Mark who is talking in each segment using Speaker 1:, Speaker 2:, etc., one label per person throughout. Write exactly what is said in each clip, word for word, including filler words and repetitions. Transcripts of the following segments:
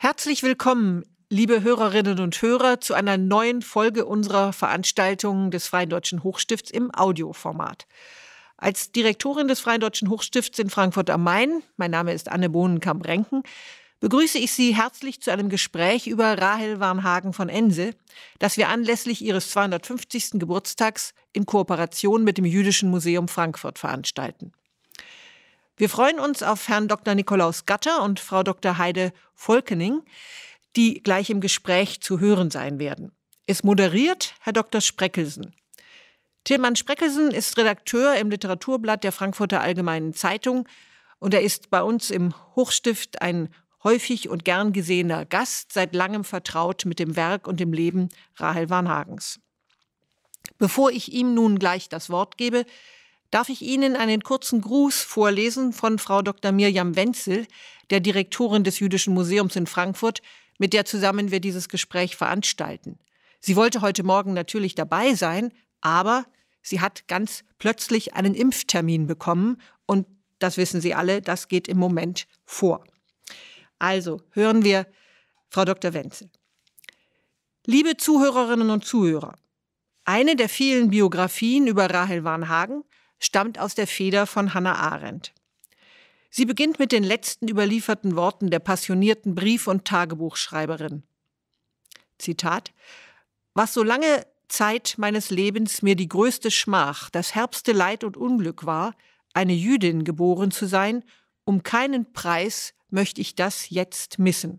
Speaker 1: Herzlich willkommen, liebe Hörerinnen und Hörer, zu einer neuen Folge unserer Veranstaltung des Freien Deutschen Hochstifts im Audioformat. Als Direktorin des Freien Deutschen Hochstifts in Frankfurt am Main, mein Name ist Anne Bohnenkamp-Renken, begrüße ich Sie herzlich zu einem Gespräch über Rahel Varnhagen von Ense, das wir anlässlich ihres zweihundertfünfzigsten Geburtstags in Kooperation mit dem Jüdischen Museum Frankfurt veranstalten. Wir freuen uns auf Herrn Doktor Nikolaus Gatter und Frau Doktor Heide Volkening, die gleich im Gespräch zu hören sein werden. Es moderiert Herr Doktor Spreckelsen. Tilman Spreckelsen ist Redakteur im Literaturblatt der Frankfurter Allgemeinen Zeitung und er ist bei uns im Hochstift ein häufig und gern gesehener Gast, seit langem vertraut mit dem Werk und dem Leben Rahel Varnhagens. Bevor ich ihm nun gleich das Wort gebe, darf ich Ihnen einen kurzen Gruß vorlesen von Frau Doktor Mirjam Wenzel, der Direktorin des Jüdischen Museums in Frankfurt, mit der zusammen wir dieses Gespräch veranstalten. Sie wollte heute Morgen natürlich dabei sein, aber sie hat ganz plötzlich einen Impftermin bekommen und das wissen Sie alle, das geht im Moment vor. Also hören wir Frau Doktor Wenzel. Liebe Zuhörerinnen und Zuhörer, eine der vielen Biografien über Rahel Varnhagen stammt aus der Feder von Hannah Arendt. Sie beginnt mit den letzten überlieferten Worten der passionierten Brief- und Tagebuchschreiberin. Zitat: Was so lange Zeit meines Lebens mir die größte Schmach, das herbste Leid und Unglück war, eine Jüdin geboren zu sein, um keinen Preis möchte ich das jetzt missen.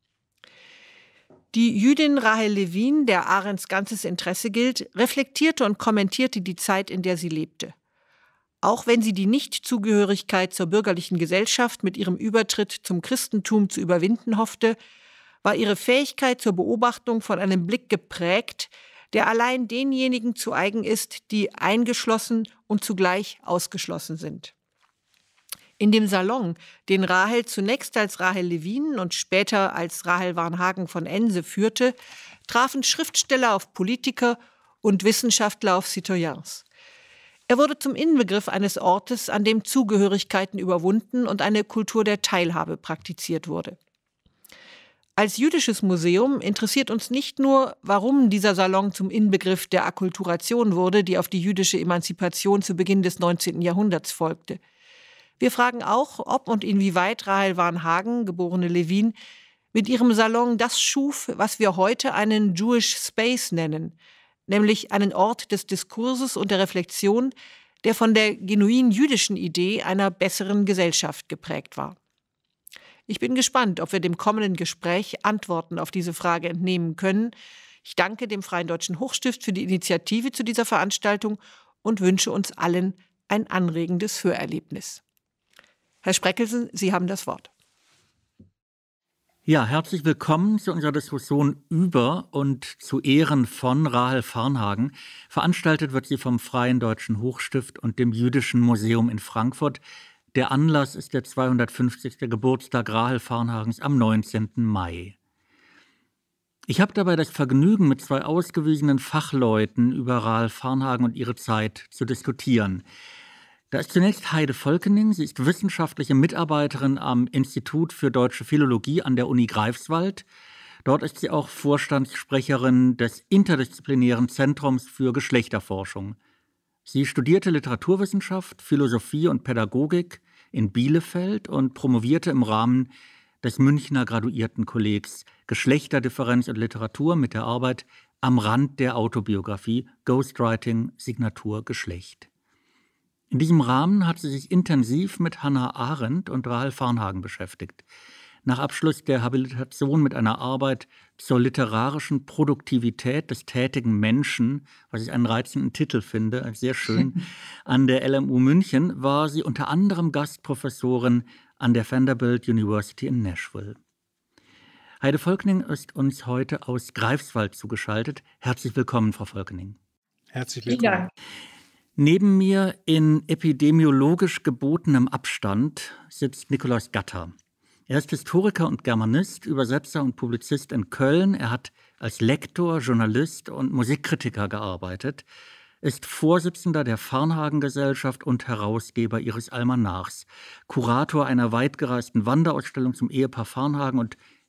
Speaker 1: Die Jüdin Rahel Levin, der Arendts ganzes Interesse gilt, reflektierte und kommentierte die Zeit, in der sie lebte. Auch wenn sie die Nichtzugehörigkeit zur bürgerlichen Gesellschaft mit ihrem Übertritt zum Christentum zu überwinden hoffte, war ihre Fähigkeit zur Beobachtung von einem Blick geprägt, der allein denjenigen zu eigen ist, die eingeschlossen und zugleich ausgeschlossen sind. In dem Salon, den Rahel zunächst als Rahel Levin und später als Rahel Varnhagen von Ense führte, trafen Schriftsteller auf Politiker und Wissenschaftler auf Citoyens. Er wurde zum Inbegriff eines Ortes, an dem Zugehörigkeiten überwunden und eine Kultur der Teilhabe praktiziert wurde. Als jüdisches Museum interessiert uns nicht nur, warum dieser Salon zum Inbegriff der Akkulturation wurde, die auf die jüdische Emanzipation zu Beginn des neunzehnten Jahrhunderts folgte. Wir fragen auch, ob und inwieweit Rahel Varnhagen, geborene Levin, mit ihrem Salon das schuf, was wir heute einen Jewish Space nennen, nämlich einen Ort des Diskurses und der Reflexion, der von der genuin jüdischen Idee einer besseren Gesellschaft geprägt war. Ich bin gespannt, ob wir dem kommenden Gespräch Antworten auf diese Frage entnehmen können. Ich danke dem Freien Deutschen Hochstift für die Initiative zu dieser Veranstaltung und wünsche uns allen ein anregendes Hörerlebnis. Herr Spreckelsen, Sie haben das Wort.
Speaker 2: Ja, herzlich willkommen zu unserer Diskussion über und zu Ehren von Rahel Varnhagen. Veranstaltet wird sie vom Freien Deutschen Hochstift und dem Jüdischen Museum in Frankfurt. Der Anlass ist der zweihundertfünfzigste Geburtstag Rahel Varnhagens am neunzehnten Mai. Ich habe dabei das Vergnügen, mit zwei ausgewiesenen Fachleuten über Rahel Varnhagen und ihre Zeit zu diskutieren. Da ist zunächst Heide Volkening. Sie ist wissenschaftliche Mitarbeiterin am Institut für Deutsche Philologie an der Uni Greifswald. Dort ist sie auch Vorstandssprecherin des Interdisziplinären Zentrums für Geschlechterforschung. Sie studierte Literaturwissenschaft, Philosophie und Pädagogik in Bielefeld und promovierte im Rahmen des Münchner Graduiertenkollegs Geschlechterdifferenz und Literatur mit der Arbeit Am Rand der Autobiografie, Ghostwriting, Signatur Geschlecht. In diesem Rahmen hat sie sich intensiv mit Hannah Arendt und Rahel Varnhagen beschäftigt. Nach Abschluss der Habilitation mit einer Arbeit zur literarischen Produktivität des tätigen Menschen, was ich einen reizenden Titel finde, sehr schön, an der L M U München, war sie unter anderem Gastprofessorin an der Vanderbilt University in Nashville. Heide Volkening ist uns heute aus Greifswald zugeschaltet. Herzlich willkommen, Frau Volkening.
Speaker 3: Herzlich willkommen.
Speaker 2: Neben mir in epidemiologisch gebotenem Abstand sitzt Nikolaus Gatter. Er ist Historiker und Germanist, Übersetzer und Publizist in Köln. Er hat als Lektor, Journalist und Musikkritiker gearbeitet, ist Vorsitzender der Varnhagen-Gesellschaft und Herausgeber ihres Almanachs, Kurator einer weitgereisten Wanderausstellung zum Ehepaar Varnhagen und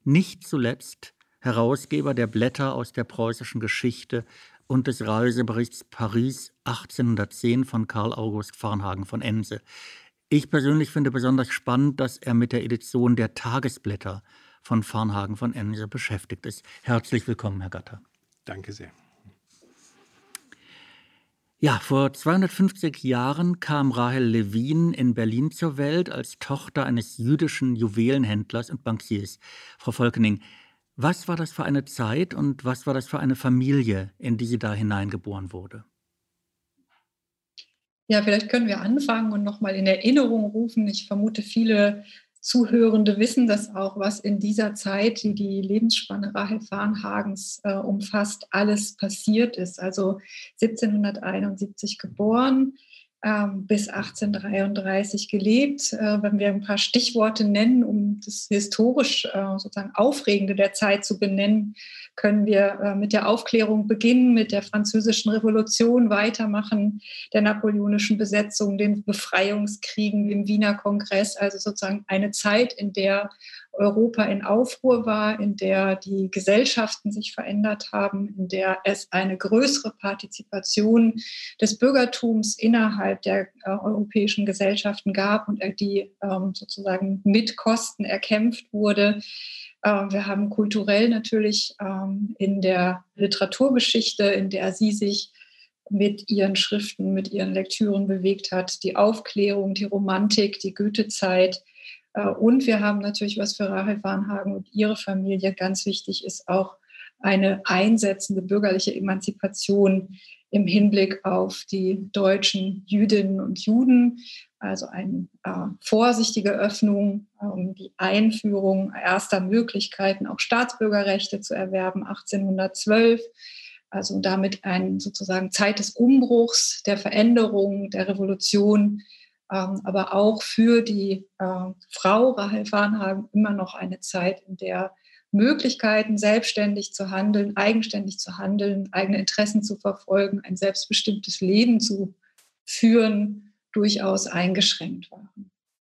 Speaker 2: nicht zuletzt Herausgeber der Blätter aus der preußischen Geschichte und des Reiseberichts Paris achtzehnhundertzehn von Karl August Varnhagen von Ense. Ich persönlich finde besonders spannend, dass er mit der Edition der Tagesblätter von Varnhagen von Ense beschäftigt ist. Herzlich willkommen, Herr Gatter.
Speaker 3: Danke sehr.
Speaker 2: Ja, vor zweihundertfünfzig Jahren kam Rahel Levin in Berlin zur Welt als Tochter eines jüdischen Juwelenhändlers und Bankiers. Frau Volkening, was war das für eine Zeit und was war das für eine Familie, in die sie da hineingeboren wurde?
Speaker 4: Ja, vielleicht können wir anfangen und nochmal in Erinnerung rufen. Ich vermute, viele Zuhörende wissen das auch, was in dieser Zeit, die die Lebensspanne Rahel Varnhagens äh, umfasst, alles passiert ist. Also siebzehnhunderteinundsiebzig geboren, ähm, bis achtzehnhundertdreiunddreißig gelebt. Äh, wenn wir ein paar Stichworte nennen, um das historisch äh, sozusagen Aufregende der Zeit zu benennen, können wir äh, mit der Aufklärung beginnen, mit der Französischen Revolution weitermachen, der napoleonischen Besetzung, den Befreiungskriegen, im Wiener Kongress, also sozusagen eine Zeit, in der Europa in Aufruhr war, in der die Gesellschaften sich verändert haben, in der es eine größere Partizipation des Bürgertums innerhalb der äh, europäischen Gesellschaften gab und die ähm, sozusagen mit Kosten erkämpft wurde. Äh, wir haben kulturell natürlich ähm, in der Literaturgeschichte, in der sie sich mit ihren Schriften, mit ihren Lektüren bewegt hat, die Aufklärung, die Romantik, die Goethezeit. Und wir haben natürlich, was für Rahel Varnhagen und ihre Familie ganz wichtig ist, auch eine einsetzende bürgerliche Emanzipation im Hinblick auf die deutschen Jüdinnen und Juden. Also eine äh, vorsichtige Öffnung, ähm, die Einführung erster Möglichkeiten, auch Staatsbürgerrechte zu erwerben, achtzehnhundertzwölf. Also damit eine sozusagen Zeit des Umbruchs, der Veränderung, der Revolution, ähm, aber auch für die äh, Frau Rahel Varnhagen immer noch eine Zeit, in der Möglichkeiten, selbstständig zu handeln, eigenständig zu handeln, eigene Interessen zu verfolgen, ein selbstbestimmtes Leben zu führen, durchaus eingeschränkt waren.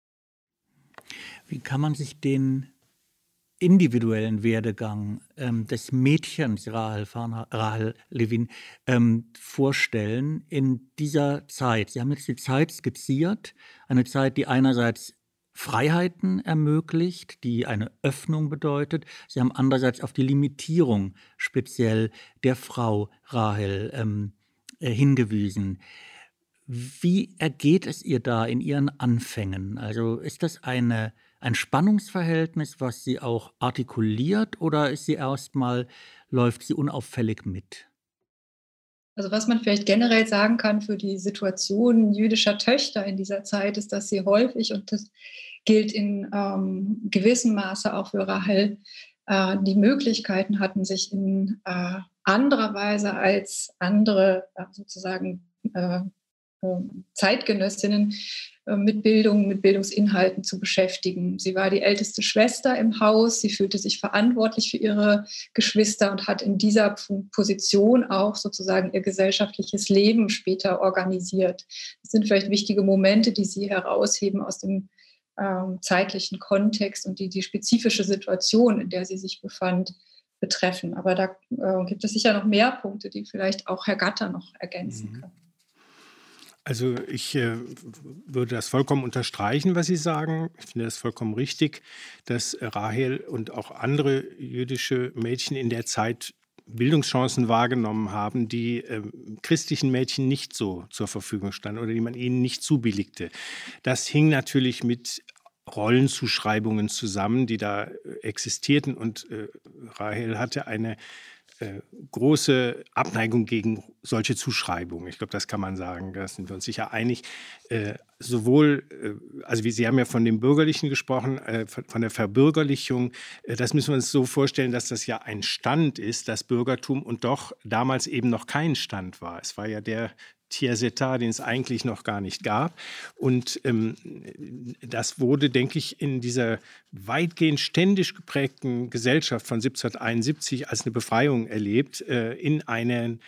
Speaker 2: Wie kann man sich den individuellen Werdegang ähm, des Mädchens Rahel, Rahel Levin ähm, vorstellen in dieser Zeit? Sie haben jetzt die Zeit skizziert, eine Zeit, die einerseits Freiheiten ermöglicht, die eine Öffnung bedeutet. Sie haben andererseits auf die Limitierung speziell der Frau Rahel ähm, äh, hingewiesen. Wie ergeht es ihr da in ihren Anfängen? Also ist das eine ein Spannungsverhältnis, was sie auch artikuliert, oder ist sie erstmal, läuft sie unauffällig mit?
Speaker 4: Also was man vielleicht generell sagen kann für die Situation jüdischer Töchter in dieser Zeit, ist, dass sie häufig, und das gilt in ähm, gewissem Maße auch für Rahel, äh, die Möglichkeiten hatten, sich in äh, anderer Weise als andere äh, sozusagen äh, Zeitgenössinnen mit Bildung, mit Bildungsinhalten zu beschäftigen. Sie war die älteste Schwester im Haus, sie fühlte sich verantwortlich für ihre Geschwister und hat in dieser Position auch sozusagen ihr gesellschaftliches Leben später organisiert. Das sind vielleicht wichtige Momente, die Sie herausheben aus dem ähm, zeitlichen Kontext und die die spezifische Situation, in der sie sich befand, betreffen. Aber da äh, gibt es sicher noch mehr Punkte, die vielleicht auch Herr Gatter noch ergänzen
Speaker 3: Mhm.
Speaker 4: kann.
Speaker 3: Also ich äh, würde das vollkommen unterstreichen, was Sie sagen. Ich finde das vollkommen richtig, dass Rahel und auch andere jüdische Mädchen in der Zeit Bildungschancen wahrgenommen haben, die äh, christlichen Mädchen nicht so zur Verfügung standen oder die man ihnen nicht zubilligte. Das hing natürlich mit Rollenzuschreibungen zusammen, die da äh, existierten, und äh, Rahel hatte eine äh, große Abneigung gegen solche Zuschreibungen. Ich glaube, das kann man sagen, da sind wir uns sicher einig. Äh, sowohl, äh, also wie Sie haben ja von dem Bürgerlichen gesprochen, äh, von, von der Verbürgerlichung. Äh, das müssen wir uns so vorstellen, dass das ja ein Stand ist, das Bürgertum, und doch damals eben noch kein Stand war. Es war ja der Tiers-Etat, den es eigentlich noch gar nicht gab. Und ähm, das wurde, denke ich, in dieser weitgehend ständisch geprägten Gesellschaft von siebzehnhunderteinundsiebzig als eine Befreiung erlebt, äh, in einen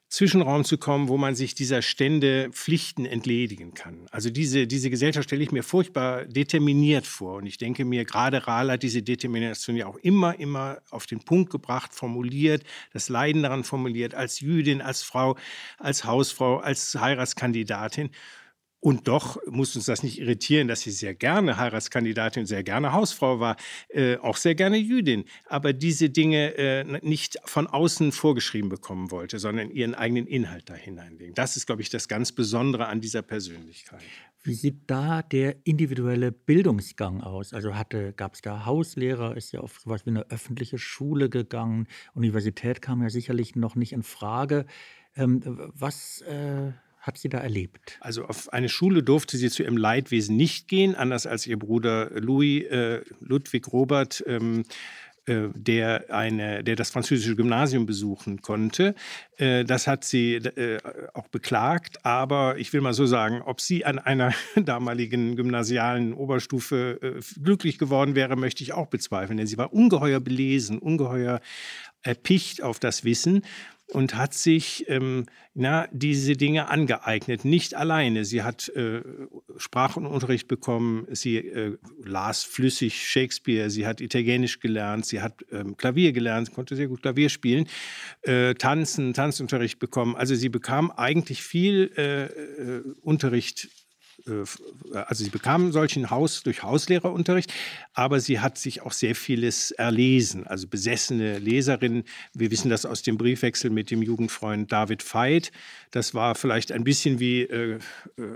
Speaker 3: Zwischenraum zu kommen, wo man sich dieser Stände, Pflichten entledigen kann. Also diese, diese Gesellschaft stelle ich mir furchtbar determiniert vor. Und ich denke mir, gerade Rahl hat diese Determination ja auch immer, immer auf den Punkt gebracht, formuliert, das Leiden daran formuliert, als Jüdin, als Frau, als Hausfrau, als Heiratskandidatin. Und doch muss uns das nicht irritieren, dass sie sehr gerne Heiratskandidatin, sehr gerne Hausfrau war, äh, auch sehr gerne Jüdin, aber diese Dinge äh, nicht von außen vorgeschrieben bekommen wollte, sondern ihren eigenen Inhalt da hineinlegen. Das ist, glaube ich, das ganz Besondere an dieser Persönlichkeit.
Speaker 2: Wie sieht da der individuelle Bildungsgang aus? Also gab es da Hauslehrer, ist ja auf sowas wie eine öffentliche Schule gegangen, Universität kam ja sicherlich noch nicht in Frage. Ähm, was äh, hat sie da erlebt?
Speaker 3: Also auf eine Schule durfte sie zu ihrem Leidwesen nicht gehen, anders als ihr Bruder Louis, äh, Ludwig Robert, ähm, äh, der, eine, der das französische Gymnasium besuchen konnte. Äh, das hat sie äh, auch beklagt, aber ich will mal so sagen, ob sie an einer damaligen gymnasialen Oberstufe äh, glücklich geworden wäre, möchte ich auch bezweifeln, denn sie war ungeheuer belesen, ungeheuer erpicht auf das Wissen und hat sich ähm, na, diese Dinge angeeignet, nicht alleine. Sie hat äh, Sprachenunterricht bekommen, sie äh, las flüssig Shakespeare, sie hat Italienisch gelernt, sie hat ähm, Klavier gelernt, konnte sehr gut Klavier spielen, äh, tanzen, Tanzunterricht bekommen. Also sie bekam eigentlich viel äh, äh, Unterricht. Also sie bekam solchen Haus durch Hauslehrerunterricht, aber sie hat sich auch sehr vieles erlesen, also besessene Leserin. Wir wissen das aus dem Briefwechsel mit dem Jugendfreund David Veit. Das war vielleicht ein bisschen wie äh, äh,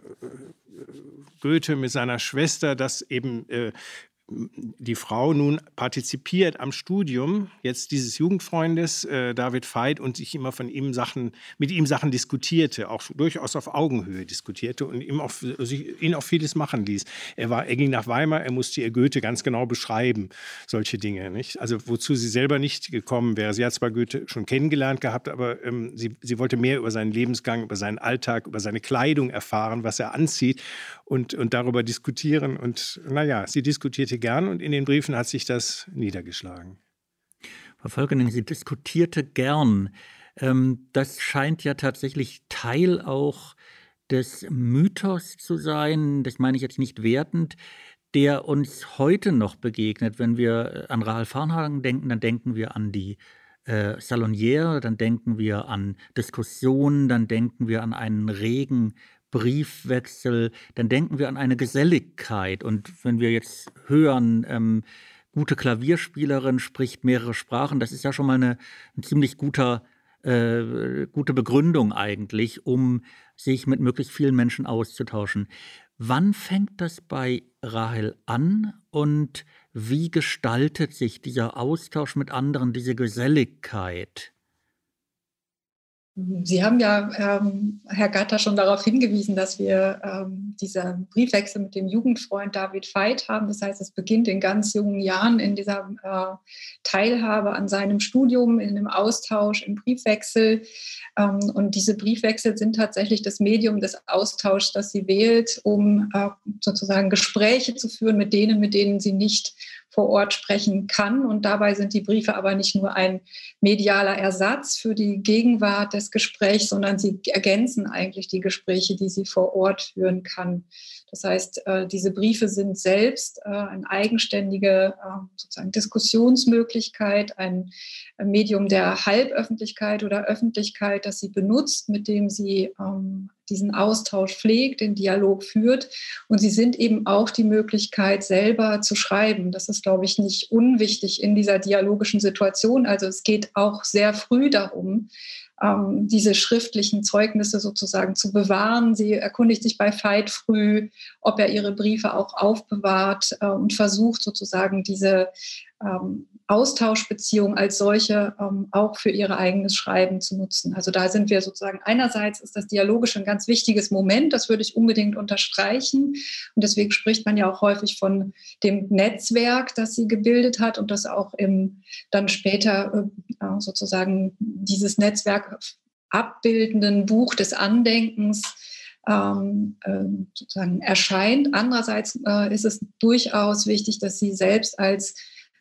Speaker 3: Goethe mit seiner Schwester, dass eben äh, die Frau nun partizipiert am Studium jetzt dieses Jugendfreundes äh, David Veit und sich immer von ihm Sachen, mit ihm Sachen diskutierte, auch durchaus auf Augenhöhe diskutierte und ihm auch, sich, ihn auch vieles machen ließ. Er, war, er ging nach Weimar, er musste ihr Goethe ganz genau beschreiben, solche Dinge. Nicht? Also wozu sie selber nicht gekommen wäre. Sie hat zwar Goethe schon kennengelernt gehabt, aber ähm, sie, sie wollte mehr über seinen Lebensgang, über seinen Alltag, über seine Kleidung erfahren, was er anzieht und, und darüber diskutieren. Und naja, sie diskutierte gern und in den Briefen hat sich das niedergeschlagen.
Speaker 2: Frau Völkening, sie diskutierte gern. Ähm, das scheint ja tatsächlich Teil auch des Mythos zu sein, das meine ich jetzt nicht wertend, der uns heute noch begegnet. Wenn wir an Rahel Varnhagen denken, dann denken wir an die äh, Salonière, dann denken wir an Diskussionen, dann denken wir an einen regen Briefwechsel, dann denken wir an eine Geselligkeit. Und wenn wir jetzt hören, ähm, gute Klavierspielerin spricht mehrere Sprachen, das ist ja schon mal eine, ein ziemlich guter, äh, gute Begründung eigentlich, um sich mit möglichst vielen Menschen auszutauschen. Wann fängt das bei Rahel an und wie gestaltet sich dieser Austausch mit anderen, diese Geselligkeit?
Speaker 4: Sie haben ja, ähm, Herr Gatter, schon darauf hingewiesen, dass wir ähm, diesen Briefwechsel mit dem Jugendfreund David Veit haben. Das heißt, es beginnt in ganz jungen Jahren in dieser äh, Teilhabe an seinem Studium, in dem Austausch, im Briefwechsel. Ähm, und diese Briefwechsel sind tatsächlich das Medium des Austauschs, das sie wählt, um äh, sozusagen Gespräche zu führen mit denen, mit denen sie nicht vor Ort sprechen kann. Und dabei sind die Briefe aber nicht nur ein medialer Ersatz für die Gegenwart des Gesprächs, sondern sie ergänzen eigentlich die Gespräche, die sie vor Ort führen kann. Das heißt, diese Briefe sind selbst eine eigenständige sozusagen Diskussionsmöglichkeit, ein Medium der Halböffentlichkeit oder Öffentlichkeit, das sie benutzt, mit dem sie diesen Austausch pflegt, den Dialog führt. Und sie sind eben auch die Möglichkeit, selber zu schreiben. Das ist, glaube ich, nicht unwichtig in dieser dialogischen Situation. Also es geht auch sehr früh darum, ähm, diese schriftlichen Zeugnisse sozusagen zu bewahren. Sie erkundigt sich bei Veit früh, ob er ihre Briefe auch aufbewahrt äh, und versucht sozusagen diese ähm, Austauschbeziehung als solche ähm, auch für ihr eigenes Schreiben zu nutzen. Also da sind wir sozusagen, einerseits ist das Dialogische ein ganz wichtiges Moment, das würde ich unbedingt unterstreichen. Und deswegen spricht man ja auch häufig von dem Netzwerk, das sie gebildet hat und das auch im dann später äh, sozusagen dieses Netzwerk abbildenden Buch des Andenkens ähm, äh, sozusagen erscheint. Andererseits äh, ist es durchaus wichtig, dass sie selbst als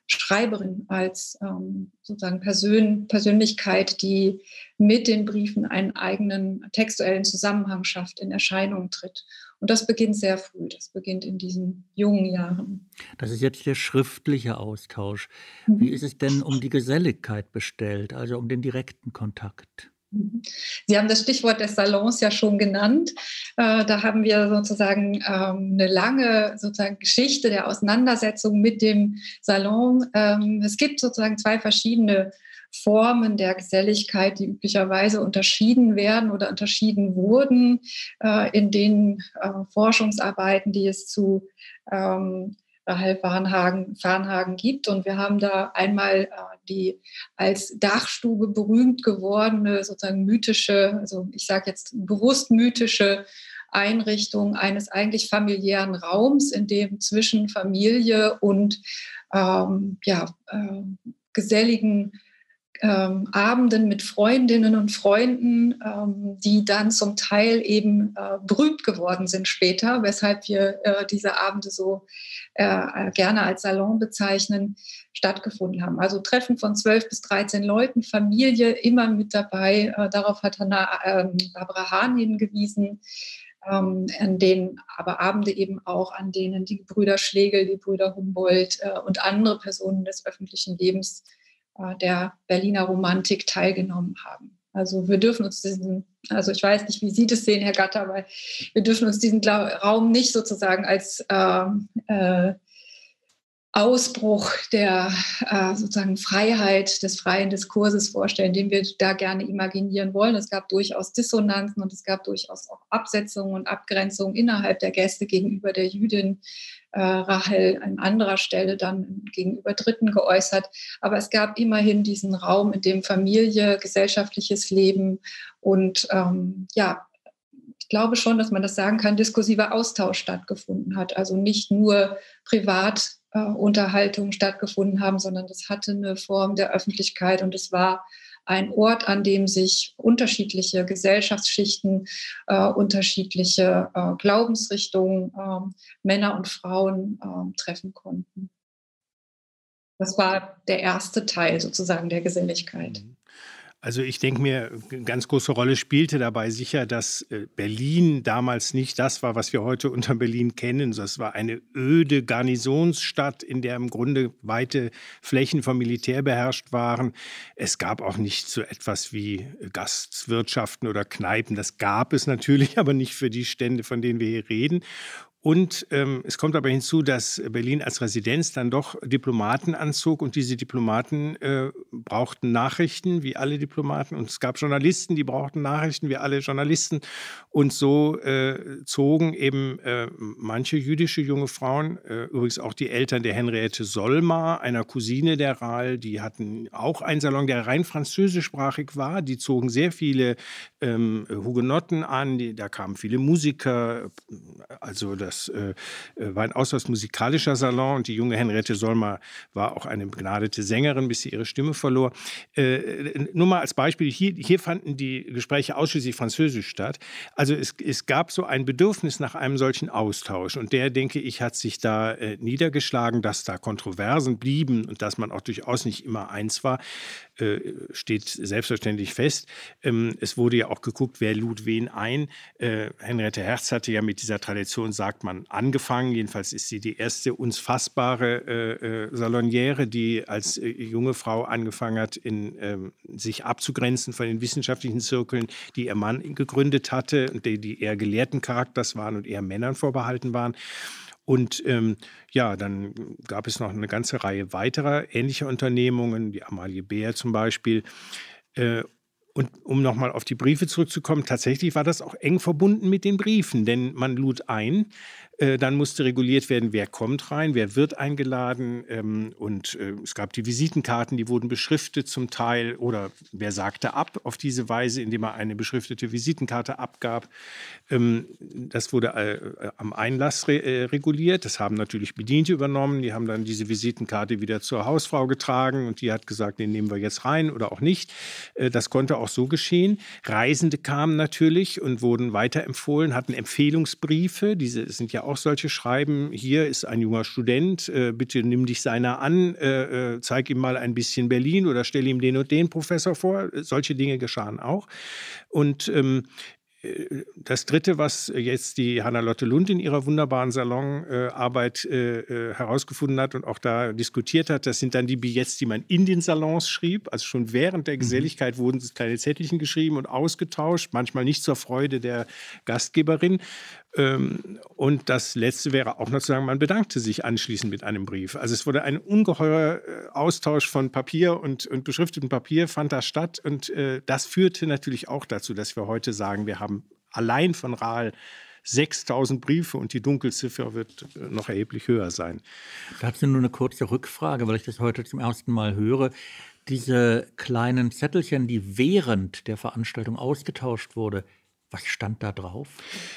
Speaker 4: Schreiberin, als ähm, sozusagen Persön Persönlichkeit, die mit den Briefen einen eigenen textuellen Zusammenhang schafft, in Erscheinung tritt. Und das beginnt sehr früh, das beginnt in diesen jungen Jahren.
Speaker 2: Das ist jetzt der schriftliche Austausch.
Speaker 4: Mhm.
Speaker 2: Wie ist es denn um die Geselligkeit bestellt, also um den direkten Kontakt?
Speaker 4: Sie haben das Stichwort des Salons ja schon genannt. Äh, da haben wir sozusagen ähm, eine lange sozusagen Geschichte der Auseinandersetzung mit dem Salon. Ähm, es gibt sozusagen zwei verschiedene Formen der Geselligkeit, die üblicherweise unterschieden werden oder unterschieden wurden äh, in den äh, Forschungsarbeiten, die es zu ähm, Rahel Varnhagen, Varnhagen gibt. Und wir haben da einmal äh, die als Dachstube berühmt gewordene, sozusagen mythische, also ich sage jetzt bewusst mythische Einrichtung eines eigentlich familiären Raums, in dem zwischen Familie und ähm, ja, äh, geselligen Ähm, Abenden mit Freundinnen und Freunden, ähm, die dann zum Teil eben äh, berühmt geworden sind später, weshalb wir äh, diese Abende so äh, gerne als Salon bezeichnen, stattgefunden haben. Also Treffen von zwölf bis dreizehn Leuten, Familie immer mit dabei. Äh, darauf hat Hannah, äh, Barbara Hahn hingewiesen. Ähm, an denen aber Abende eben auch, an denen die Brüder Schlegel, die Brüder Humboldt äh, und andere Personen des öffentlichen Lebens der Berliner Romantik teilgenommen haben. Also wir dürfen uns diesen, also ich weiß nicht, wie Sie das sehen, Herr Gatter, aber wir dürfen uns diesen Raum nicht sozusagen als äh, äh, Ausbruch der äh, sozusagen Freiheit, des freien Diskurses vorstellen, den wir da gerne imaginieren wollen. Es gab durchaus Dissonanzen und es gab durchaus auch Absetzungen und Abgrenzungen innerhalb der Gäste gegenüber der Jüdin äh, Rahel an anderer Stelle dann gegenüber Dritten geäußert. Aber es gab immerhin diesen Raum, in dem Familie, gesellschaftliches Leben und ähm, ja, ich glaube schon, dass man das sagen kann, diskursiver Austausch stattgefunden hat. Also nicht nur privat äh, Unterhaltungen stattgefunden haben, sondern das hatte eine Form der Öffentlichkeit und es war ein Ort, an dem sich unterschiedliche Gesellschaftsschichten, äh, unterschiedliche äh, Glaubensrichtungen, äh, Männer und Frauen äh, treffen konnten. Das war der erste Teil sozusagen der Geselligkeit.
Speaker 3: Also ich denke mir, eine ganz große Rolle spielte dabei sicher, dass Berlin damals nicht das war, was wir heute unter Berlin kennen. Es war eine öde Garnisonsstadt, in der im Grunde weite Flächen vom Militär beherrscht waren. Es gab auch nicht so etwas wie Gastwirtschaften oder Kneipen. Das gab es natürlich, aber nicht für die Stände, von denen wir hier reden. Und ähm, es kommt aber hinzu, dass Berlin als Residenz dann doch Diplomaten anzog und diese Diplomaten äh, brauchten Nachrichten, wie alle Diplomaten. Und es gab Journalisten, die brauchten Nachrichten, wie alle Journalisten. Und so äh, zogen eben äh, manche jüdische junge Frauen, äh, übrigens auch die Eltern der Henriette Sollmar, einer Cousine der Rahel, die hatten auch einen Salon, der rein französischsprachig war. Die zogen sehr viele ähm, Hugenotten an, die, da kamen viele Musiker, also das Das äh, war ein ausschließlich musikalischer Salon und die junge Henriette Sollmar war auch eine begnadete Sängerin, bis sie ihre Stimme verlor. Äh, nur mal als Beispiel, hier, hier fanden die Gespräche ausschließlich französisch statt. Also es, es gab so ein Bedürfnis nach einem solchen Austausch und der, denke ich, hat sich da äh, niedergeschlagen, dass da Kontroversen blieben und dass man auch durchaus nicht immer eins war, äh, steht selbstverständlich fest. Ähm, es wurde ja auch geguckt, wer lud wen ein. Äh, Henriette Herz hatte ja mit dieser Tradition, sagt man, angefangen. Jedenfalls ist sie die erste uns fassbare äh, äh, Saloniere, die als äh, junge Frau angefangen hat, in, äh, sich abzugrenzen von den wissenschaftlichen Zirkeln, die ihr Mann gegründet hatte und die, die eher gelehrten Charakters waren und eher Männern vorbehalten waren. Und ähm, ja, dann gab es noch eine ganze Reihe weiterer ähnlicher Unternehmungen, die Amalie Beer zum Beispiel. Äh, Und um nochmal auf die Briefe zurückzukommen, tatsächlich war das auch eng verbunden mit den Briefen, denn man lud ein, äh, dann musste reguliert werden, wer kommt rein, wer wird eingeladen ähm, und äh, es gab die Visitenkarten, die wurden beschriftet zum Teil oder wer sagte ab auf diese Weise, indem er eine beschriftete Visitenkarte abgab. Ähm, das wurde äh, am Einlass re äh, reguliert, das haben natürlich Bediente übernommen, die haben dann diese Visitenkarte wieder zur Hausfrau getragen und die hat gesagt, den nehmen wir jetzt rein oder auch nicht. Äh, das konnte auch so geschehen. Reisende kamen natürlich und wurden weiterempfohlen, hatten Empfehlungsbriefe. Diese sind ja auch solche Schreiben. Hier ist ein junger Student, äh, bitte nimm dich seiner an, äh, äh, zeig ihm mal ein bisschen Berlin oder stell ihm den und den Professor vor. Solche Dinge geschahen auch. Und ähm, das Dritte, was jetzt die Hannah-Lotte Lund in ihrer wunderbaren Salonarbeit äh, äh, herausgefunden hat und auch da diskutiert hat, das sind dann die Billets, die man in den Salons schrieb. Also schon während der Geselligkeit mhm. wurden kleine Zettelchen geschrieben und ausgetauscht, manchmal nicht zur Freude der Gastgeberin. Ähm, und das Letzte wäre auch noch zu sagen, man bedankte sich anschließend mit einem Brief. Also es wurde ein ungeheurer Austausch von Papier und, und beschriftetem Papier fand da statt. Und äh, das führte natürlich auch dazu, dass wir heute sagen, wir haben allein von Rahel sechstausend Briefe und die Dunkelziffer wird noch erheblich höher sein.
Speaker 2: Dazu nur eine kurze Rückfrage, weil ich das heute zum ersten Mal höre. Diese kleinen Zettelchen, die während der Veranstaltung ausgetauscht wurde, was stand da drauf?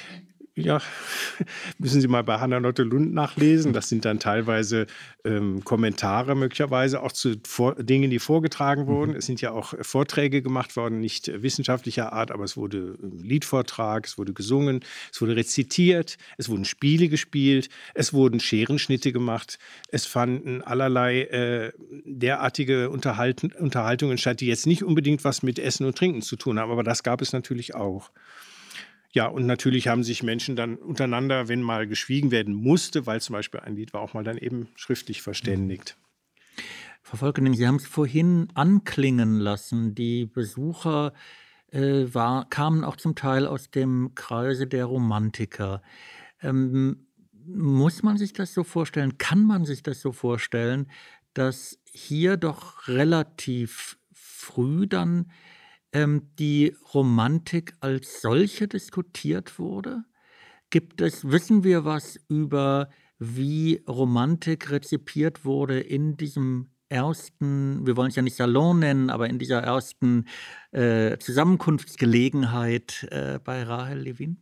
Speaker 3: Ja, müssen Sie mal bei Hannah-Lotte Lund nachlesen. Das sind dann teilweise ähm, Kommentare möglicherweise auch zu vor, Dingen, die vorgetragen wurden. Mhm. Es sind ja auch Vorträge gemacht worden, nicht wissenschaftlicher Art, aber es wurde ein Liedvortrag, es wurde gesungen, es wurde rezitiert, es wurden Spiele gespielt, es wurden Scherenschnitte gemacht, es fanden allerlei äh, derartige Unterhalten, Unterhaltungen statt, die jetzt nicht unbedingt was mit Essen und Trinken zu tun haben, aber das gab es natürlich auch. Ja, und natürlich haben sich Menschen dann untereinander, wenn mal geschwiegen werden musste, weil zum Beispiel ein Lied war, auch mal dann eben schriftlich verständigt.
Speaker 2: Frau Volkening, Sie haben es vorhin anklingen lassen. Die Besucher äh, war, kamen auch zum Teil aus dem Kreise der Romantiker. Ähm, muss man sich das so vorstellen? Kann man sich das so vorstellen, dass hier doch relativ früh dann die Romantik als solche diskutiert wurde? Gibt es, wissen wir was über, wie Romantik rezipiert wurde in diesem ersten, wir wollen es ja nicht Salon nennen, aber in dieser ersten äh, Zusammenkunftsgelegenheit äh, bei Rahel Levin?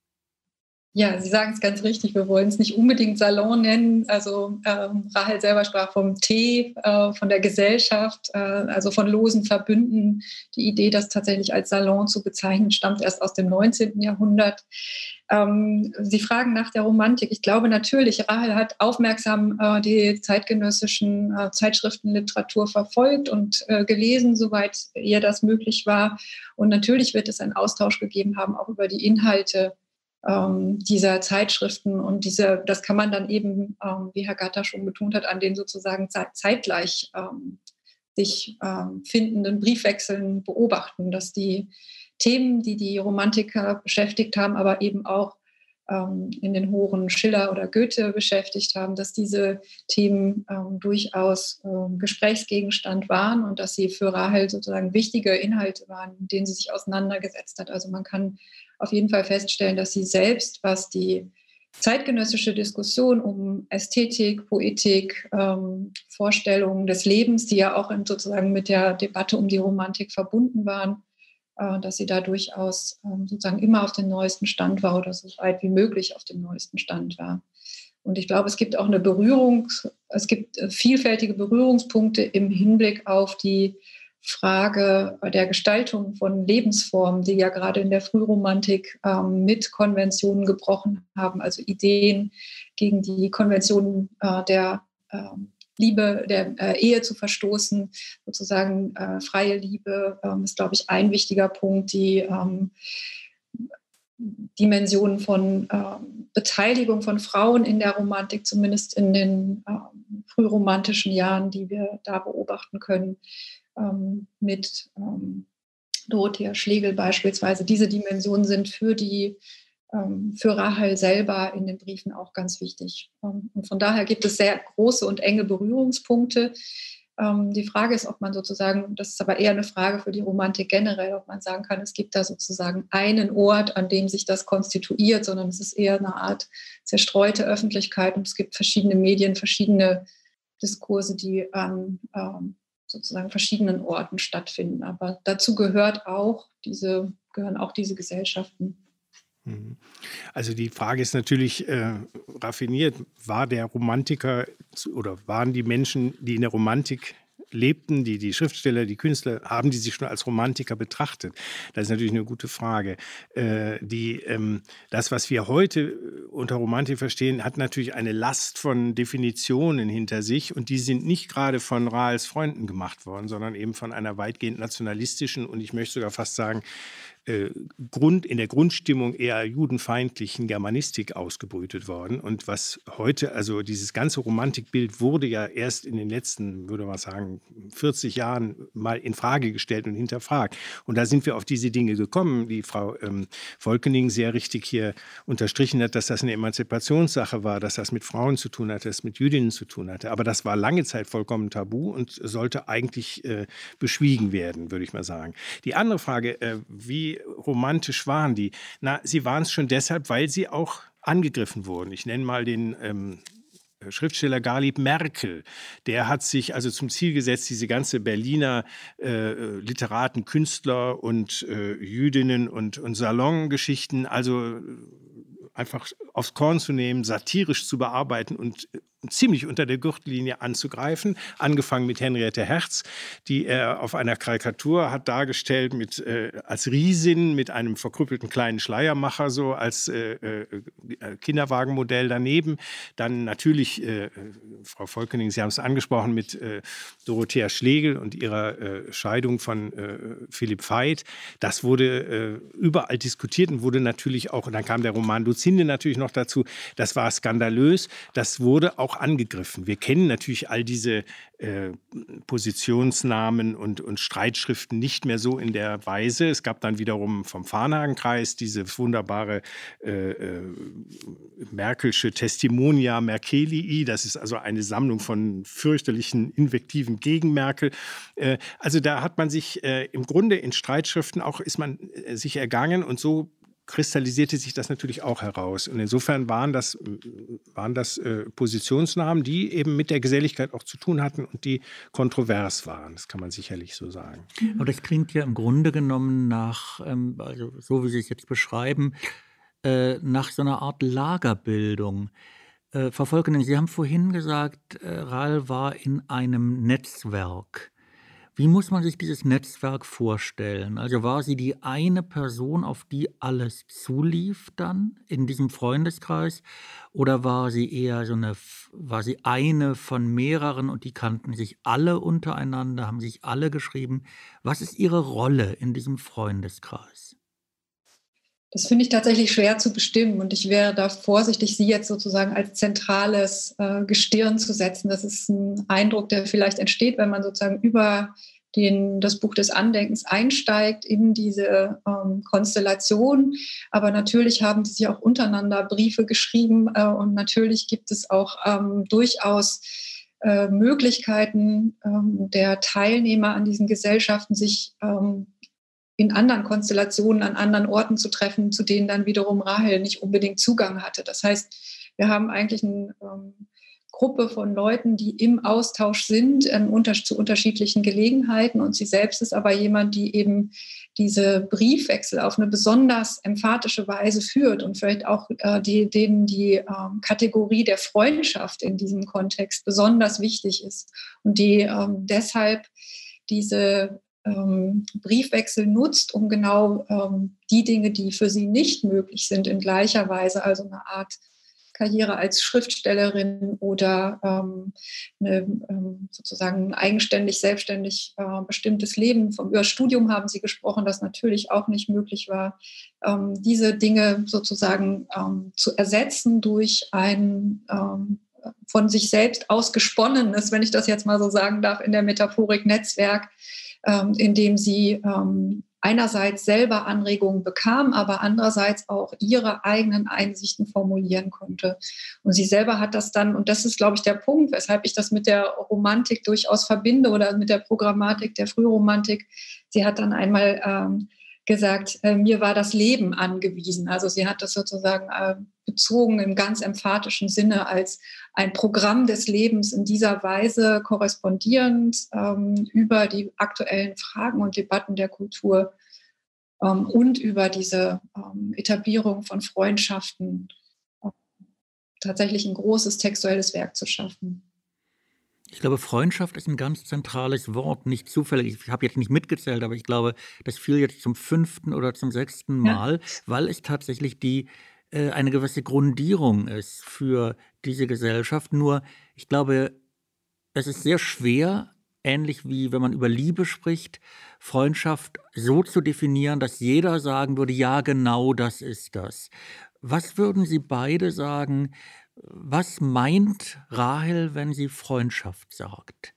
Speaker 4: Ja, Sie sagen es ganz richtig, wir wollen es nicht unbedingt Salon nennen. Also ähm, Rahel selber sprach vom Tee, äh, von der Gesellschaft, äh, also von losen Verbünden. Die Idee, das tatsächlich als Salon zu bezeichnen, stammt erst aus dem neunzehnten Jahrhundert. Ähm, Sie fragen nach der Romantik. Ich glaube natürlich, Rahel hat aufmerksam äh, die zeitgenössischen äh, Zeitschriftenliteratur verfolgt und äh, gelesen, soweit ihr das möglich war. Und natürlich wird es einen Austausch gegeben haben, auch über die Inhalte dieser Zeitschriften und diese, das kann man dann eben, ähm, wie Herr Gatter schon betont hat, an den sozusagen zeitgleich ähm, sich ähm, findenden Briefwechseln beobachten, dass die Themen, die die Romantiker beschäftigt haben, aber eben auch ähm, in den Horen Schiller oder Goethe beschäftigt haben, dass diese Themen ähm, durchaus ähm, Gesprächsgegenstand waren und dass sie für Rahel sozusagen wichtige Inhalte waren, mit denen sie sich auseinandergesetzt hat. Also man kann auf jeden Fall feststellen, dass sie selbst, was die zeitgenössische Diskussion um Ästhetik, Poetik, ähm, Vorstellungen des Lebens, die ja auch in, sozusagen mit der Debatte um die Romantik verbunden waren, äh, dass sie da durchaus ähm, sozusagen immer auf dem neuesten Stand war oder so weit wie möglich auf dem neuesten Stand war. Und ich glaube, es gibt auch eine Berührung, es gibt vielfältige Berührungspunkte im Hinblick auf die Frage der Gestaltung von Lebensformen, die ja gerade in der Frühromantik ähm, mit Konventionen gebrochen haben, also Ideen gegen die Konventionen äh, der äh, Liebe, der äh, Ehe zu verstoßen, sozusagen äh, freie Liebe ähm, ist, glaube ich, ein wichtiger Punkt, die ähm, Dimensionen von ähm, Beteiligung von Frauen in der Romantik, zumindest in den ähm, frühromantischen Jahren, die wir da beobachten können, ähm, mit ähm, Dorothea Schlegel beispielsweise. Diese Dimensionen sind für die ähm, für Rahel selber in den Briefen auch ganz wichtig. Ähm, und von daher gibt es sehr große und enge Berührungspunkte. Ähm, die Frage ist, ob man sozusagen, das ist aber eher eine Frage für die Romantik generell, ob man sagen kann, es gibt da sozusagen einen Ort, an dem sich das konstituiert, sondern es ist eher eine Art zerstreute Öffentlichkeit und es gibt verschiedene Medien, verschiedene Diskurse, die an ähm, sozusagen verschiedenen Orten stattfinden. Aber dazu gehört auch diese, gehören auch diese Gesellschaften.
Speaker 3: Also die Frage ist natürlich äh, raffiniert, war der Romantiker oder waren die Menschen, die in der Romantik lebten, die, die Schriftsteller, die Künstler, haben die sich schon als Romantiker betrachtet? Das ist natürlich eine gute Frage. Äh, die, ähm, das, was wir heute unter Romantik verstehen, hat natürlich eine Last von Definitionen hinter sich und die sind nicht gerade von Rahels Freunden gemacht worden, sondern eben von einer weitgehend nationalistischen und ich möchte sogar fast sagen, Äh, Grund, in der Grundstimmung eher judenfeindlichen Germanistik ausgebrütet worden. Und was heute, also dieses ganze Romantikbild wurde ja erst in den letzten, würde man sagen, vierzig Jahren mal in Frage gestellt und hinterfragt. Und da sind wir auf diese Dinge gekommen, die Frau ähm, Volkening sehr richtig hier unterstrichen hat, dass das eine Emanzipationssache war, dass das mit Frauen zu tun hatte, dass es mit Jüdinnen zu tun hatte. Aber das war lange Zeit vollkommen tabu und sollte eigentlich äh, beschwiegen werden, würde ich mal sagen. Die andere Frage, äh, wie romantisch waren die? Na, sie waren es schon deshalb, weil sie auch angegriffen wurden. Ich nenne mal den ähm, Schriftsteller Garlieb Merkel. Der hat sich also zum Ziel gesetzt, diese ganze Berliner äh, Literaten, Künstler und äh, Jüdinnen und, und Salongeschichten, also einfach aufs Korn zu nehmen, satirisch zu bearbeiten und ziemlich unter der Gürtellinie anzugreifen. Angefangen mit Henriette Herz, die er auf einer Karikatur hat dargestellt mit, äh, als Riesin mit einem verkrüppelten kleinen Schleiermacher, so als äh, äh, Kinderwagenmodell daneben. Dann natürlich, äh, Frau Volkening, Sie haben es angesprochen, mit äh, Dorothea Schlegel und ihrer äh, Scheidung von äh, Philipp Veit. Das wurde äh, überall diskutiert und wurde natürlich auch, und dann kam der Roman Luzinde natürlich noch dazu, das war skandalös, das wurde auch angegriffen. Wir kennen natürlich all diese äh, Positionsnamen und, und Streitschriften nicht mehr so in der Weise. Es gab dann wiederum vom Varnhagen-Kreis diese wunderbare äh, äh, Merkelsche Testimonia Merkelii. Das ist also eine Sammlung von fürchterlichen Invektiven gegen Merkel. Äh, also da hat man sich äh, im Grunde in Streitschriften auch, ist man äh, sich ergangen und so kristallisierte sich das natürlich auch heraus. Und insofern waren das, waren das äh, Positionsnahmen, die eben mit der Geselligkeit auch zu tun hatten und die kontrovers waren. Das kann man sicherlich so sagen.
Speaker 2: Aber das klingt ja im Grunde genommen nach, ähm, also so wie Sie es jetzt beschreiben, äh, nach so einer Art Lagerbildung. Äh, Frau Volkening, Sie haben vorhin gesagt, äh, Rahl war in einem Netzwerk. Wie muss man sich dieses Netzwerk vorstellen? Also war sie die eine Person, auf die alles zulief dann in diesem Freundeskreis? Oder war sie eher so eine, war sie eine von mehreren und die kannten sich alle untereinander, haben sich alle geschrieben? Was ist ihre Rolle in diesem Freundeskreis?
Speaker 4: Das finde ich tatsächlich schwer zu bestimmen und ich wäre da vorsichtig, sie jetzt sozusagen als zentrales äh, Gestirn zu setzen. Das ist ein Eindruck, der vielleicht entsteht, wenn man sozusagen über den, das Buch des Andenkens einsteigt in diese ähm, Konstellation. Aber natürlich haben sie sich auch untereinander Briefe geschrieben äh, und natürlich gibt es auch ähm, durchaus äh, Möglichkeiten ähm, der Teilnehmer an diesen Gesellschaften, sich ähm, in anderen Konstellationen an anderen Orten zu treffen, zu denen dann wiederum Rahel nicht unbedingt Zugang hatte. Das heißt, wir haben eigentlich eine ähm, Gruppe von Leuten, die im Austausch sind äh, unter, zu unterschiedlichen Gelegenheiten und sie selbst ist aber jemand, die eben diese Briefwechsel auf eine besonders emphatische Weise führt und vielleicht auch äh, die, denen die äh, Kategorie der Freundschaft in diesem Kontext besonders wichtig ist und die äh, deshalb diese Ähm, Briefwechsel nutzt, um genau ähm, die Dinge, die für sie nicht möglich sind, in gleicher Weise, also eine Art Karriere als Schriftstellerin oder ähm, eine, ähm, sozusagen ein eigenständig, selbstständig äh, bestimmtes Leben. Vom über Studium haben Sie gesprochen, das natürlich auch nicht möglich war, ähm, diese Dinge sozusagen ähm, zu ersetzen durch ein ähm, von sich selbst ausgesponnenes, wenn ich das jetzt mal so sagen darf, in der Metaphorik Netzwerk, ähm, in dem sie ähm, einerseits selber Anregungen bekam, aber andererseits auch ihre eigenen Einsichten formulieren konnte. Und sie selber hat das dann, und das ist, glaube ich, der Punkt, weshalb ich das mit der Romantik durchaus verbinde oder mit der Programmatik der Frühromantik. Sie hat dann einmal ähm, gesagt, äh, mir war das Leben angewiesen. Also sie hat das sozusagen äh, bezogen im ganz emphatischen Sinne als ein Programm des Lebens in dieser Weise korrespondierend ähm, über die aktuellen Fragen und Debatten der Kultur ähm, und über diese ähm, Etablierung von Freundschaften äh, tatsächlich ein großes textuelles Werk zu schaffen.
Speaker 2: Ich glaube, Freundschaft ist ein ganz zentrales Wort, nicht zufällig. Ich habe jetzt nicht mitgezählt, aber ich glaube, das fiel jetzt zum fünften oder zum sechsten Mal, ja. weil es tatsächlich die äh, eine gewisse Grundierung ist für diese Gesellschaft. Nur, ich glaube, es ist sehr schwer, ähnlich wie wenn man über Liebe spricht, Freundschaft so zu definieren, dass jeder sagen würde, ja, genau das ist das. Was würden Sie beide sagen? Was meint Rahel, wenn sie Freundschaft sagt?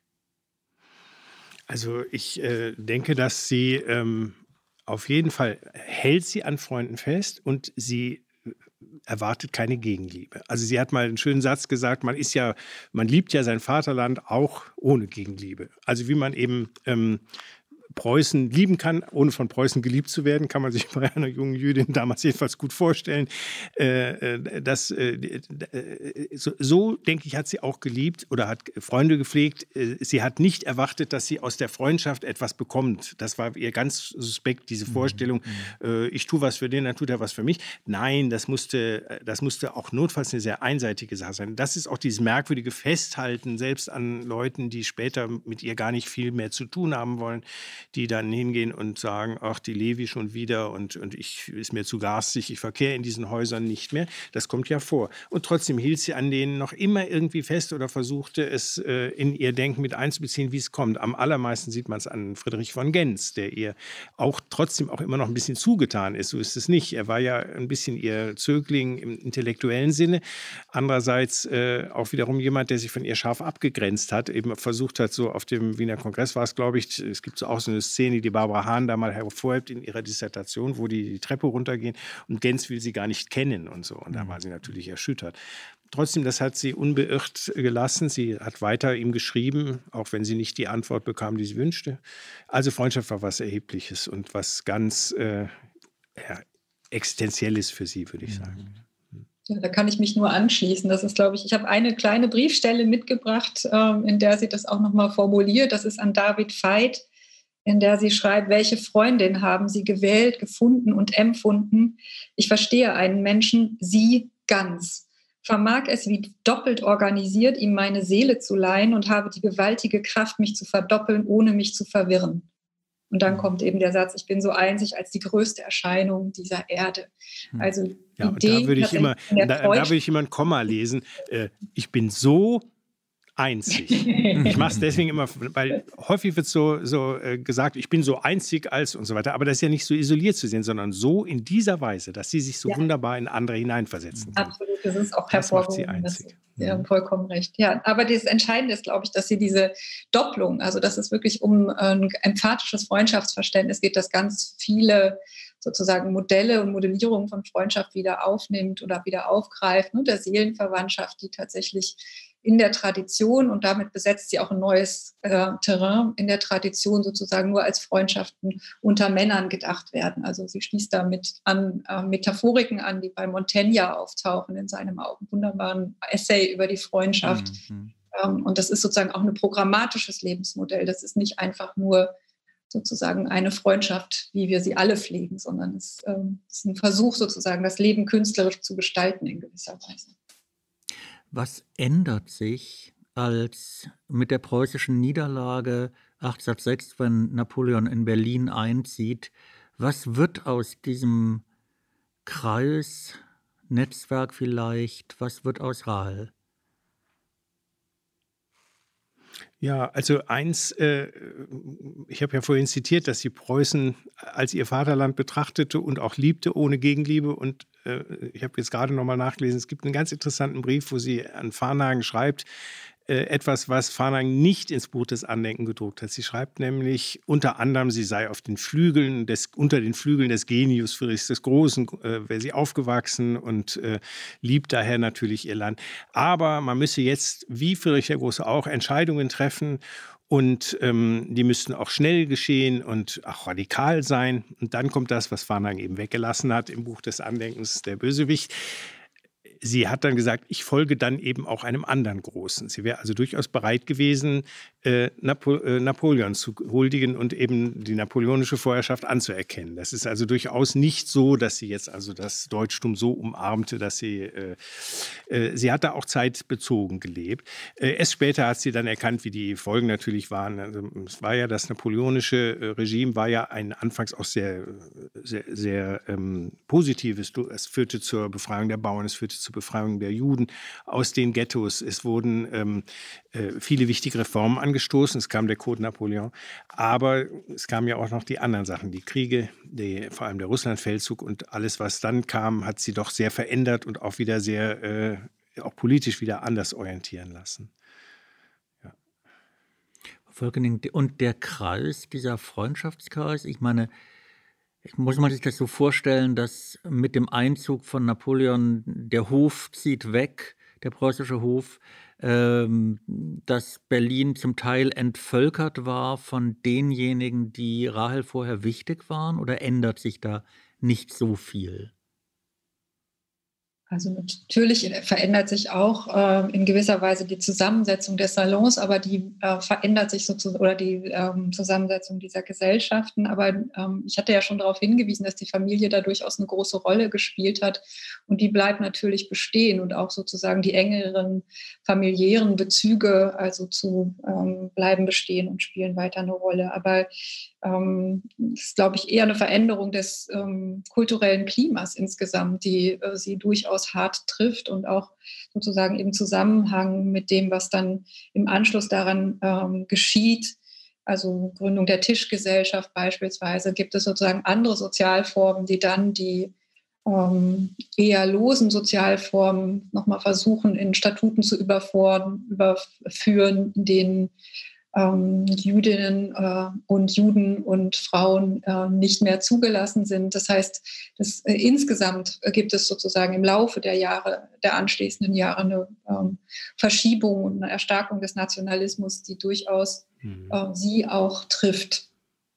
Speaker 3: Also ich äh, denke, dass sie ähm, auf jeden Fall hält sie an Freunden fest und sie erwartet keine Gegenliebe. Also sie hat mal einen schönen Satz gesagt, man ist ja, man liebt ja sein Vaterland auch ohne Gegenliebe. Also wie man eben ähm, Preußen lieben kann, ohne von Preußen geliebt zu werden, kann man sich bei einer jungen Jüdin damals jedenfalls gut vorstellen. Äh, das, äh, so, so, denke ich, hat sie auch geliebt oder hat Freunde gepflegt. Sie hat nicht erwartet, dass sie aus der Freundschaft etwas bekommt. Das war ihr ganz suspekt, diese Vorstellung, mhm. äh, ich tue was für den, dann tut er was für mich. Nein, das musste, das musste auch notfalls eine sehr einseitige Sache sein. Das ist auch dieses merkwürdige Festhalten, selbst an Leuten, die später mit ihr gar nicht viel mehr zu tun haben wollen, die dann hingehen und sagen, ach, die Levi schon wieder und, und ich ist mir zu garstig, ich verkehre in diesen Häusern nicht mehr. Das kommt ja vor. Und trotzdem hielt sie an denen noch immer irgendwie fest oder versuchte es äh, in ihr Denken mit einzubeziehen, wie es kommt. Am allermeisten sieht man es an Friedrich von Gentz, der ihr auch trotzdem auch immer noch ein bisschen zugetan ist. So ist es nicht. Er war ja ein bisschen ihr Zögling im intellektuellen Sinne. Andererseits äh, auch wiederum jemand, der sich von ihr scharf abgegrenzt hat, eben versucht hat, so auf dem Wiener Kongress war es, glaube ich, es gibt so auch so eine Szene, die Barbara Hahn da mal hervorhebt in ihrer Dissertation, wo die die Treppe runtergehen und Gentz will sie gar nicht kennen und so. Und da war sie natürlich erschüttert. Trotzdem, das hat sie unbeirrt gelassen. Sie hat weiter ihm geschrieben, auch wenn sie nicht die Antwort bekam, die sie wünschte. Also Freundschaft war was Erhebliches und was ganz äh, ja, Existenzielles für sie, würde ich sagen.
Speaker 4: Ja, da kann ich mich nur anschließen. Das ist, glaube ich, ich habe eine kleine Briefstelle mitgebracht, ähm, in der sie das auch nochmal formuliert. Das ist an David Veit, in der sie schreibt, welche Freundin haben Sie gewählt, gefunden und empfunden? Ich verstehe einen Menschen, Sie ganz. Vermag es wie doppelt organisiert, ihm meine Seele zu leihen und habe die gewaltige Kraft, mich zu verdoppeln, ohne mich zu verwirren. Und dann kommt eben der Satz, ich bin so einzig als die größte Erscheinung dieser Erde. Also die
Speaker 3: ja, und
Speaker 4: Idee,
Speaker 3: da würde ich immer, da, da würde ich immer ein Komma lesen. Äh, ich bin so einzig. Ich mache es deswegen immer, weil häufig wird so, so äh, gesagt, ich bin so einzig als und so weiter. Aber das ist ja nicht so isoliert zu sehen, sondern so in dieser Weise, dass sie sich so ja. wunderbar in andere hineinversetzen kann.
Speaker 4: Absolut, das ist auch hervorgehoben. Sie haben vollkommen recht. Ja, aber das Entscheidende ist, glaube ich, dass sie diese Doppelung, also dass es wirklich um ein emphatisches Freundschaftsverständnis geht, das ganz viele sozusagen Modelle und Modellierungen von Freundschaft wieder aufnimmt oder wieder aufgreift, ne, der Seelenverwandtschaft, die tatsächlich in der Tradition, und damit besetzt sie auch ein neues äh, Terrain, in der Tradition sozusagen nur als Freundschaften unter Männern gedacht werden. Also sie schließt damit an äh, Metaphoriken an, die bei Montaigne auftauchen in seinem auch wunderbaren Essay über die Freundschaft. Mhm. Ähm, und das ist sozusagen auch ein programmatisches Lebensmodell. Das ist nicht einfach nur sozusagen eine Freundschaft, wie wir sie alle pflegen, sondern es ähm, ist ein Versuch sozusagen, das Leben künstlerisch zu gestalten in gewisser Weise.
Speaker 2: Was ändert sich, als mit der preußischen Niederlage achtzehnhundertsechs, wenn Napoleon in Berlin einzieht? Was wird aus diesem Kreis, Netzwerk vielleicht, was wird aus Rahel?
Speaker 3: Ja, also eins, äh, ich habe ja vorhin zitiert, dass sie Preußen als ihr Vaterland betrachtete und auch liebte, ohne Gegenliebe. Und äh, ich habe jetzt gerade nochmal nachgelesen, es gibt einen ganz interessanten Brief, wo sie an Varnhagen schreibt, äh, etwas, was Varnhagen nicht ins Buch des Andenken gedruckt hat. Sie schreibt nämlich unter anderem, sie sei auf den Flügeln des, unter den Flügeln des Genius Friedrichs des Großen, äh, wäre sie aufgewachsen und äh, liebt daher natürlich ihr Land. Aber man müsse jetzt, wie Friedrich der Große auch, Entscheidungen treffen und ähm, die müssten auch schnell geschehen und auch radikal sein. Und dann kommt das, was Varnhagen eben weggelassen hat im Buch des Andenkens, der Bösewicht. Sie hat dann gesagt, ich folge dann eben auch einem anderen Großen. Sie wäre also durchaus bereit gewesen, äh, Napo äh, Napoleon zu huldigen und eben die napoleonische Vorherrschaft anzuerkennen. Das ist also durchaus nicht so, dass sie jetzt also das Deutschtum so umarmte, dass sie, äh, äh, sie hat da auch zeitbezogen gelebt. Äh, erst später hat sie dann erkannt, wie die Folgen natürlich waren. Also, es war ja das napoleonische äh, Regime war ja ein anfangs auch sehr, sehr, sehr ähm, positives. Es führte zur Befreiung der Bauern, es führte zur Befreiung der Juden aus den Ghettos. Es wurden ähm, äh, viele wichtige Reformen angestoßen. Es kam der Code Napoleon. Aber es kamen ja auch noch die anderen Sachen, die Kriege, die, vor allem der Russlandfeldzug und alles, was dann kam, hat sie doch sehr verändert und auch wieder sehr, äh, auch politisch wieder anders orientieren lassen. Ja.
Speaker 2: Völkening, und der Kreis, dieser Freundschaftskreis, ich meine, muss man sich das so vorstellen, dass mit dem Einzug von Napoleon der Hof zieht weg, der preußische Hof, ähm, dass Berlin zum Teil entvölkert war von denjenigen, die Rahel vorher wichtig waren, oder ändert sich da nicht so viel?
Speaker 4: Also natürlich verändert sich auch äh, in gewisser Weise die Zusammensetzung des Salons, aber die äh, verändert sich sozusagen, oder die ähm, Zusammensetzung dieser Gesellschaften. Aber ähm, ich hatte ja schon darauf hingewiesen, dass die Familie da durchaus eine große Rolle gespielt hat und die bleibt natürlich bestehen und auch sozusagen die engeren familiären Bezüge also zu ähm, bleiben bestehen und spielen weiter eine Rolle. Aber ähm, das ist, glaube ich, eher eine Veränderung des ähm, kulturellen Klimas insgesamt, die äh, sie durchaus hart trifft und auch sozusagen im Zusammenhang mit dem, was dann im Anschluss daran ähm, geschieht, also Gründung der Tischgesellschaft beispielsweise, gibt es sozusagen andere Sozialformen, die dann die ähm, eher losen Sozialformen nochmal versuchen, in Statuten zu überführen, überführen, in denen ähm, Jüdinnen äh, und Juden und Frauen äh, nicht mehr zugelassen sind. Das heißt, das, äh, insgesamt gibt es sozusagen im Laufe der Jahre, der anschließenden Jahre eine ähm, Verschiebung und eine Erstarkung des Nationalismus, die durchaus mhm. äh, sie auch trifft.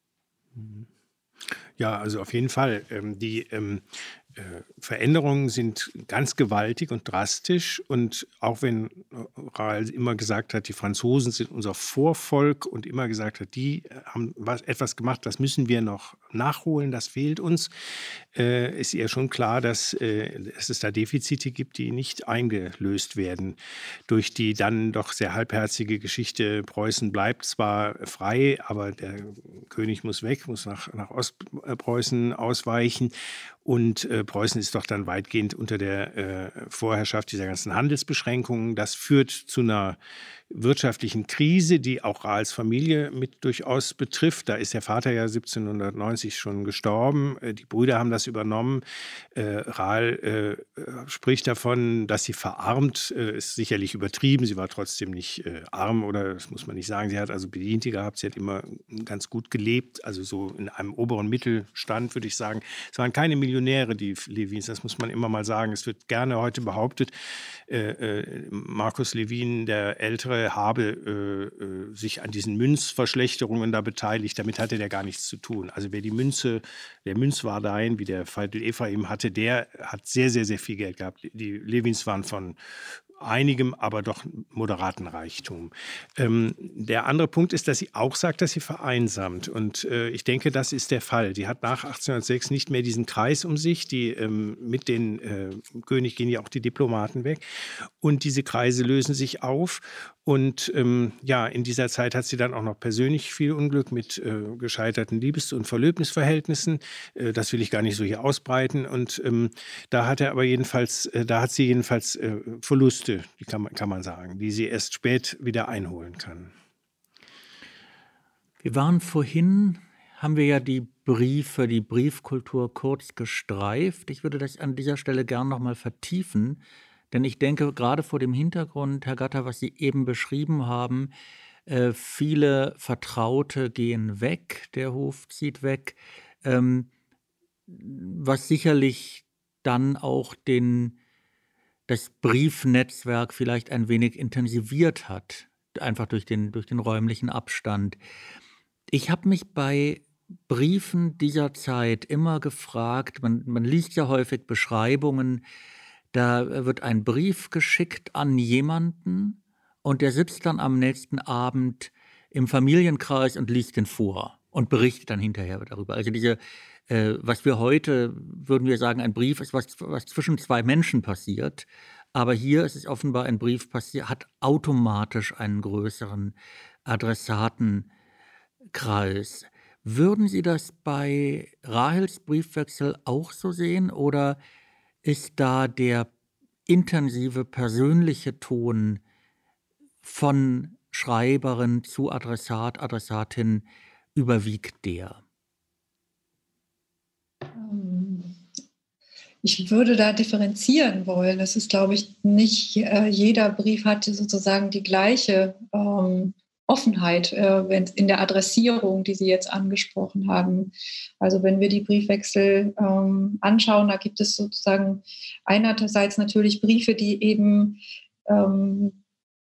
Speaker 3: Ja, also auf jeden Fall. Ähm, die ähm, äh, Veränderungen sind ganz gewaltig und drastisch. Und auch wenn Rahel immer gesagt hat, die Franzosen sind unser Vorvolk und immer gesagt hat, die haben was, etwas gemacht, das müssen wir noch nachholen, das fehlt uns, äh, ist ihr schon klar, dass, äh, dass es da Defizite gibt, die nicht eingelöst werden durch die dann doch sehr halbherzige Geschichte. Preußen bleibt zwar frei, aber der König muss weg, muss nach, nach Ostpreußen ausweichen. Und äh, Preußen ist doch dann weitgehend unter der äh, Vorherrschaft dieser ganzen Handelsbeschränkungen. Das führt zu einer wirtschaftlichen Krise, die auch Rahels Familie mit durchaus betrifft. Da ist der Vater ja siebzehnhundertneunzig schon gestorben. Äh, die Brüder haben das übernommen. Äh, Rahel äh, spricht davon, dass sie verarmt. Äh, ist sicherlich übertrieben. Sie war trotzdem nicht äh, arm, oder das muss man nicht sagen. Sie hat also Bediente gehabt. Sie hat immer ganz gut gelebt. Also so in einem oberen Mittelstand, würde ich sagen. Es waren keine Millionäre, die Levins. Das muss man immer mal sagen. Es wird gerne heute behauptet, äh, äh, Markus Levin, der Ältere, habe äh, äh, sich an diesen Münzverschlechterungen da beteiligt. Damit hatte der gar nichts zu tun. Also wer die Münze, der Münzwardein, wie der Feitel Ephraim hatte, der hat sehr, sehr, sehr viel Geld gehabt. Die Levins waren von einigem, aber doch moderaten Reichtum. Ähm, der andere Punkt ist, dass sie auch sagt, dass sie vereinsamt. Und äh, ich denke, das ist der Fall. Die hat nach achtzehnhundertsechs nicht mehr diesen Kreis um sich. Die, ähm, mit den äh, König gehen ja auch die Diplomaten weg. Und diese Kreise lösen sich auf. Und ähm, ja, in dieser Zeit hat sie dann auch noch persönlich viel Unglück mit äh, gescheiterten Liebes- und Verlöbnisverhältnissen. Äh, das will ich gar nicht so hier ausbreiten. Und ähm, da hat er aber jedenfalls, äh, da hat sie jedenfalls äh, Verluste, die kann man, kann man sagen, die sie erst spät wieder einholen kann.
Speaker 2: Wir waren vorhin, haben wir ja die Briefe, die Briefkultur kurz gestreift. Ich würde das an dieser Stelle gern noch mal vertiefen. Denn ich denke, gerade vor dem Hintergrund, Herr Gatter, was Sie eben beschrieben haben, äh, viele Vertraute gehen weg, der Hof zieht weg, ähm, was sicherlich dann auch den, das Briefnetzwerk vielleicht ein wenig intensiviert hat, einfach durch den, durch den räumlichen Abstand. Ich habe mich bei Briefen dieser Zeit immer gefragt, man, man liest ja häufig Beschreibungen, da wird ein Brief geschickt an jemanden und der sitzt dann am nächsten Abend im Familienkreis und liest den vor und berichtet dann hinterher darüber. Also diese, äh, was wir heute, würden wir sagen, ein Brief ist, was, was zwischen zwei Menschen passiert. Aber hier ist es offenbar ein Brief passiert, hat automatisch einen größeren Adressatenkreis. Würden Sie das bei Rahels Briefwechsel auch so sehen oder ist da der intensive persönliche Ton von Schreiberin zu Adressat, Adressatin überwiegt der?
Speaker 4: Ich würde da differenzieren wollen. Es ist, glaube ich, nicht äh, jeder Brief hat sozusagen die gleiche ähm, Offenheit äh, wenn, in der Adressierung, die Sie jetzt angesprochen haben. Also wenn wir die Briefwechsel ähm, anschauen, da gibt es sozusagen einerseits natürlich Briefe, die eben ähm,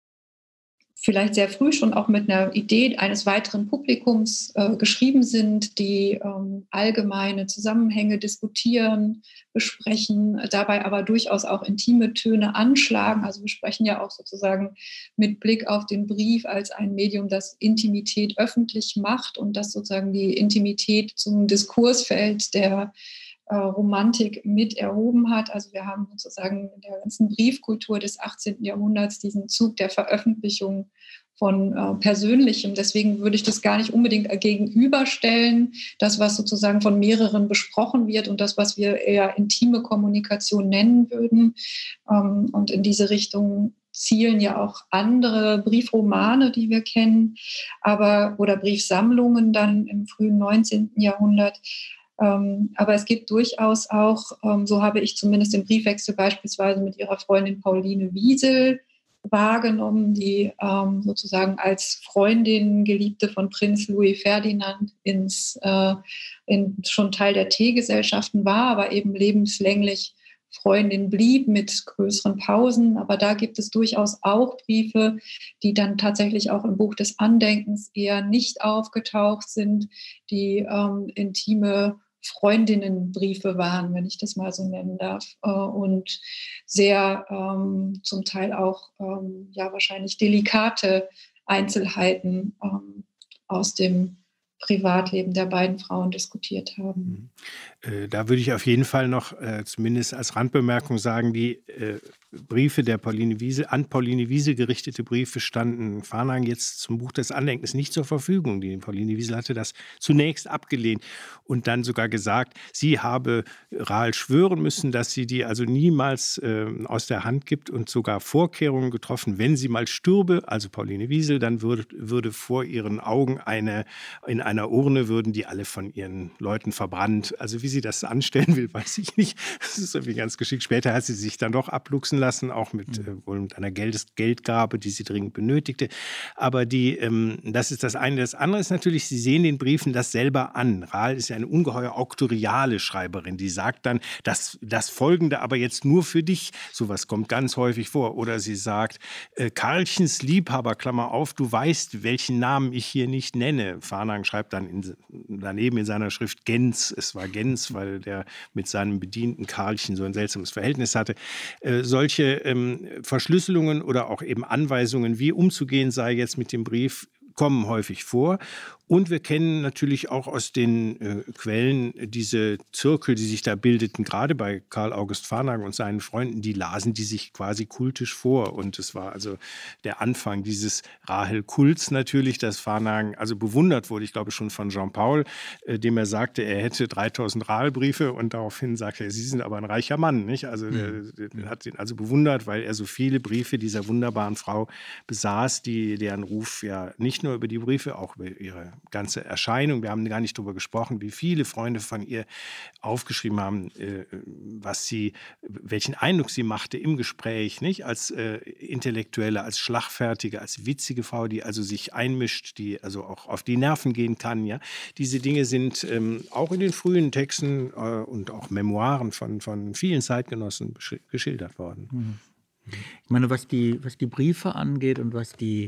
Speaker 4: vielleicht sehr früh schon auch mit einer Idee eines weiteren Publikums äh, geschrieben sind, die ähm, allgemeine Zusammenhänge diskutieren, besprechen, dabei aber durchaus auch intime Töne anschlagen. Also wir sprechen ja auch sozusagen mit Blick auf den Brief als ein Medium, das Intimität öffentlich macht und das sozusagen die Intimität zum Diskursfeld der äh, Romantik mit erhoben hat. Also wir haben sozusagen in der ganzen Briefkultur des achtzehnten Jahrhunderts diesen Zug der Veröffentlichung von äh, Persönlichem. Deswegen würde ich das gar nicht unbedingt gegenüberstellen. Das, was sozusagen von mehreren besprochen wird und das, was wir eher intime Kommunikation nennen würden. Ähm, und in diese Richtung zielen ja auch andere Briefromane, die wir kennen, aber oder Briefsammlungen dann im frühen neunzehnten Jahrhundert. Ähm, aber es gibt durchaus auch, ähm, so habe ich zumindest den Briefwechsel beispielsweise mit ihrer Freundin Pauline Wiesel wahrgenommen, die ähm, sozusagen als Freundin, Geliebte von Prinz Louis Ferdinand ins, äh, in, schon Teil der Teegesellschaften war, aber eben lebenslänglich Freundin blieb mit größeren Pausen. Aber da gibt es durchaus auch Briefe, die dann tatsächlich auch im Buch des Andenkens eher nicht aufgetaucht sind, die ähm, intime Freundinnenbriefe waren, wenn ich das mal so nennen darf, äh, und sehr ähm, zum Teil auch ähm, ja wahrscheinlich delikate Einzelheiten ähm, aus dem Privatleben der beiden Frauen diskutiert haben.
Speaker 3: Äh, da würde ich auf jeden Fall noch äh, zumindest als Randbemerkung sagen, die äh, Briefe der Pauline Wiesel, an Pauline Wiesel gerichtete Briefe standen Varnhagen jetzt zum Buch des Andenkens nicht zur Verfügung. Die Pauline Wiesel hatte das zunächst abgelehnt und dann sogar gesagt, sie habe Rahel schwören müssen, dass sie die also niemals äh, aus der Hand gibt und sogar Vorkehrungen getroffen, wenn sie mal stürbe, also Pauline Wiesel, dann würde, würde vor ihren Augen eine, in einer Urne würden die alle von ihren Leuten verbrannt. Also wie sie das anstellen will, weiß ich nicht. Das ist irgendwie ganz geschickt. Später hat sie sich dann doch abluchsen lassen, auch mit, äh, wohl mit einer Geld Geldgabe, die sie dringend benötigte. Aber die, ähm, das ist das eine. Das andere ist natürlich, Sie sehen den Briefen das selber an. Rahel ist ja eine ungeheuer auktoriale Schreiberin. Die sagt dann, das, das Folgende aber jetzt nur für dich. Sowas kommt ganz häufig vor. Oder sie sagt, äh, Karlchens Liebhaber, Klammer auf, du weißt, welchen Namen ich hier nicht nenne. Varnhagen schreibt dann in, daneben in seiner Schrift Gens. Es war Gens, weil der mit seinem Bedienten Karlchen so ein seltsames Verhältnis hatte. Äh, solche ähm, Verschlüsselungen oder auch eben Anweisungen, wie umzugehen sei jetzt mit dem Brief, kommen häufig vor. Und wir kennen natürlich auch aus den äh, Quellen diese Zirkel, die sich da bildeten, gerade bei Karl August Varnhagen und seinen Freunden, die lasen die sich quasi kultisch vor. Und es war also der Anfang dieses Rahel-Kults natürlich, dass Varnhagen also bewundert wurde, ich glaube schon von Jean-Paul, äh, dem er sagte, er hätte dreitausend Rahel-Briefe und daraufhin sagte er, Sie sind aber ein reicher Mann, nicht? Also mhm. der, der hat ihn also bewundert, weil er so viele Briefe dieser wunderbaren Frau besaß, die deren Ruf ja nicht nur über die Briefe, auch über ihre ganze Erscheinung. Wir haben gar nicht darüber gesprochen, wie viele Freunde von ihr aufgeschrieben haben, äh, was sie, welchen Eindruck sie machte im Gespräch, nicht? Als äh, Intellektuelle, als schlagfertige, als witzige Frau, die also sich einmischt, die also auch auf die Nerven gehen kann. Ja? Diese Dinge sind ähm, auch in den frühen Texten äh, und auch Memoiren von, von vielen Zeitgenossen geschildert worden.
Speaker 2: Ich meine, was die, was die Briefe angeht und was die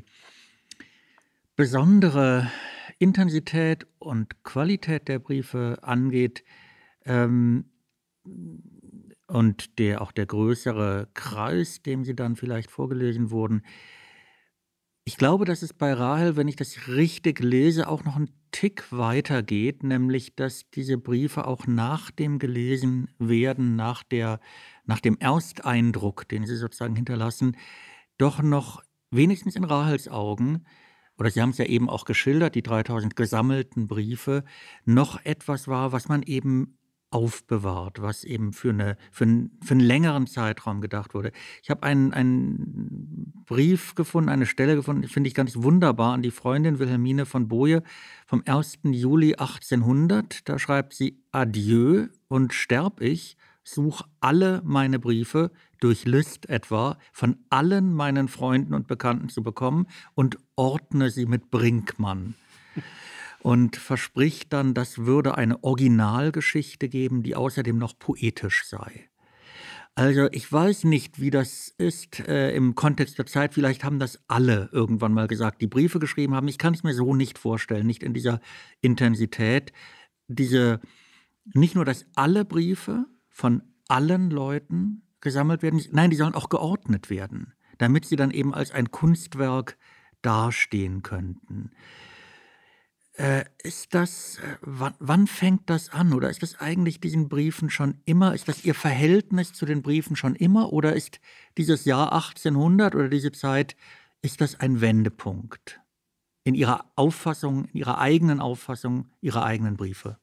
Speaker 2: besondere Intensität und Qualität der Briefe angeht ähm, und der, auch der größere Kreis, dem sie dann vielleicht vorgelesen wurden, Ich glaube, dass es bei Rahel, wenn ich das richtig lese, auch noch einen Tick weiter geht, nämlich dass diese Briefe auch nach dem Gelesenwerden, nach der, nach dem Ersteindruck, den sie sozusagen hinterlassen, doch noch wenigstens in Rahels Augen, oder Sie haben es ja eben auch geschildert, die dreitausend gesammelten Briefe, noch etwas war, was man eben aufbewahrt, was eben für, eine, für, einen, für einen längeren Zeitraum gedacht wurde. Ich habe einen, einen Brief gefunden, eine Stelle gefunden, finde ich ganz wunderbar, an die Freundin Wilhelmine von Boje vom ersten Juli achtzehnhundert. Da schreibt sie: Adieu und sterb ich, such alle meine Briefe, durch List etwa, von allen meinen Freunden und Bekannten zu bekommen und ordne sie mit Brinkmann. Und verspricht dann, das würde eine Originalgeschichte geben, die außerdem noch poetisch sei. Also ich weiß nicht, wie das ist äh, im Kontext der Zeit. Vielleicht haben das alle irgendwann mal gesagt, die Briefe geschrieben haben. Ich kann es mir so nicht vorstellen, nicht in dieser Intensität. Diese, nicht nur, dass alle Briefe von allen Leuten gesammelt werden, nein, die sollen auch geordnet werden, damit sie dann eben als ein Kunstwerk dastehen könnten. Äh, ist das, äh, wann, wann fängt das an? Oder ist das eigentlich diesen Briefen schon immer, ist das Ihr Verhältnis zu den Briefen schon immer? Oder ist dieses Jahr achtzehnhundert oder diese Zeit, ist das ein Wendepunkt in Ihrer Auffassung, in Ihrer eigenen Auffassung, Ihrer eigenen Briefe?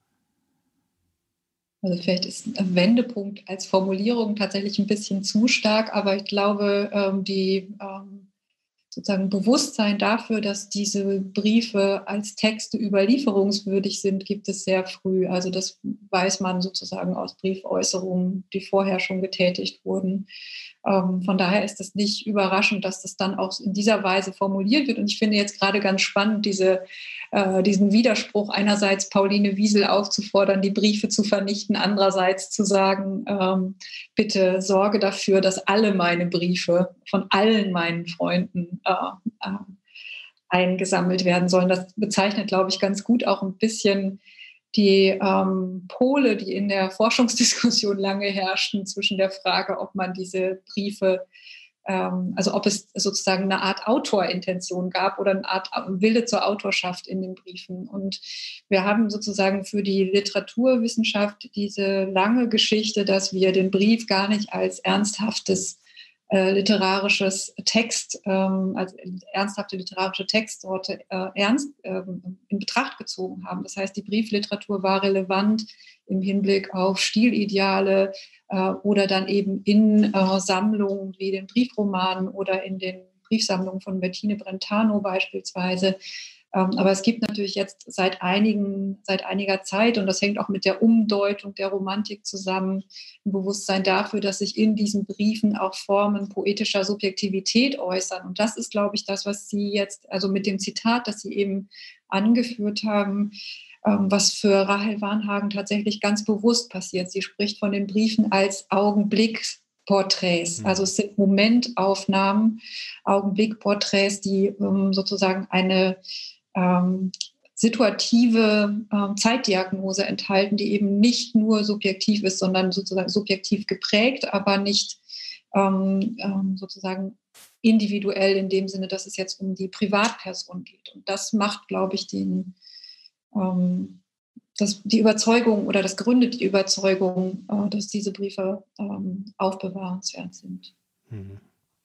Speaker 4: Also vielleicht ist ein Wendepunkt als Formulierung tatsächlich ein bisschen zu stark, aber ich glaube, ähm, die ähm, sozusagen Bewusstsein dafür, dass diese Briefe als Texte überlieferungswürdig sind, gibt es sehr früh. Also das weiß man sozusagen aus Briefäußerungen, die vorher schon getätigt wurden. Ähm, von daher ist es nicht überraschend, dass das dann auch in dieser Weise formuliert wird. Und ich finde jetzt gerade ganz spannend, diese, äh, diesen Widerspruch, einerseits Pauline Wiesel aufzufordern, die Briefe zu vernichten, andererseits zu sagen, ähm, bitte sorge dafür, dass alle meine Briefe von allen meinen Freunden äh, äh, eingesammelt werden sollen. Das bezeichnet, glaube ich, ganz gut auch ein bisschen die ähm, Pole, die in der Forschungsdiskussion lange herrschten, zwischen der Frage, ob man diese Briefe, ähm, also ob es sozusagen eine Art Autorintention gab oder eine Art Wille zur Autorschaft in den Briefen. Und wir haben sozusagen für die Literaturwissenschaft diese lange Geschichte, dass wir den Brief gar nicht als ernsthaftes äh, literarisches Text, ähm, als ernsthafte literarische Textsorte äh, ernst äh, in Betracht gezogen haben. Das heißt, die Briefliteratur war relevant im Hinblick auf Stilideale äh, oder dann eben in äh, Sammlungen wie den Briefromanen oder in den Briefsammlungen von Bettine Brentano beispielsweise. Ähm, aber es gibt natürlich jetzt seit, einigen, seit einiger Zeit, und das hängt auch mit der Umdeutung der Romantik zusammen, ein Bewusstsein dafür, dass sich in diesen Briefen auch Formen poetischer Subjektivität äußern. Und das ist, glaube ich, das, was Sie jetzt, also mit dem Zitat, das Sie eben angeführt haben, ähm, was für Rahel Varnhagen tatsächlich ganz bewusst passiert. Sie spricht von den Briefen als Augenblicksporträts. Mhm. Also es sind Momentaufnahmen, Augenblickporträts, die ähm, sozusagen eine ähm, situative ähm, Zeitdiagnose enthalten, die eben nicht nur subjektiv ist, sondern sozusagen subjektiv geprägt, aber nicht ähm, ähm, sozusagen individuell in dem Sinne, dass es jetzt um die Privatperson geht. Und das macht, glaube ich, den, ähm, das, die Überzeugung oder das gründet die Überzeugung, äh, dass diese Briefe ähm, aufbewahrenswert sind.
Speaker 3: Mhm.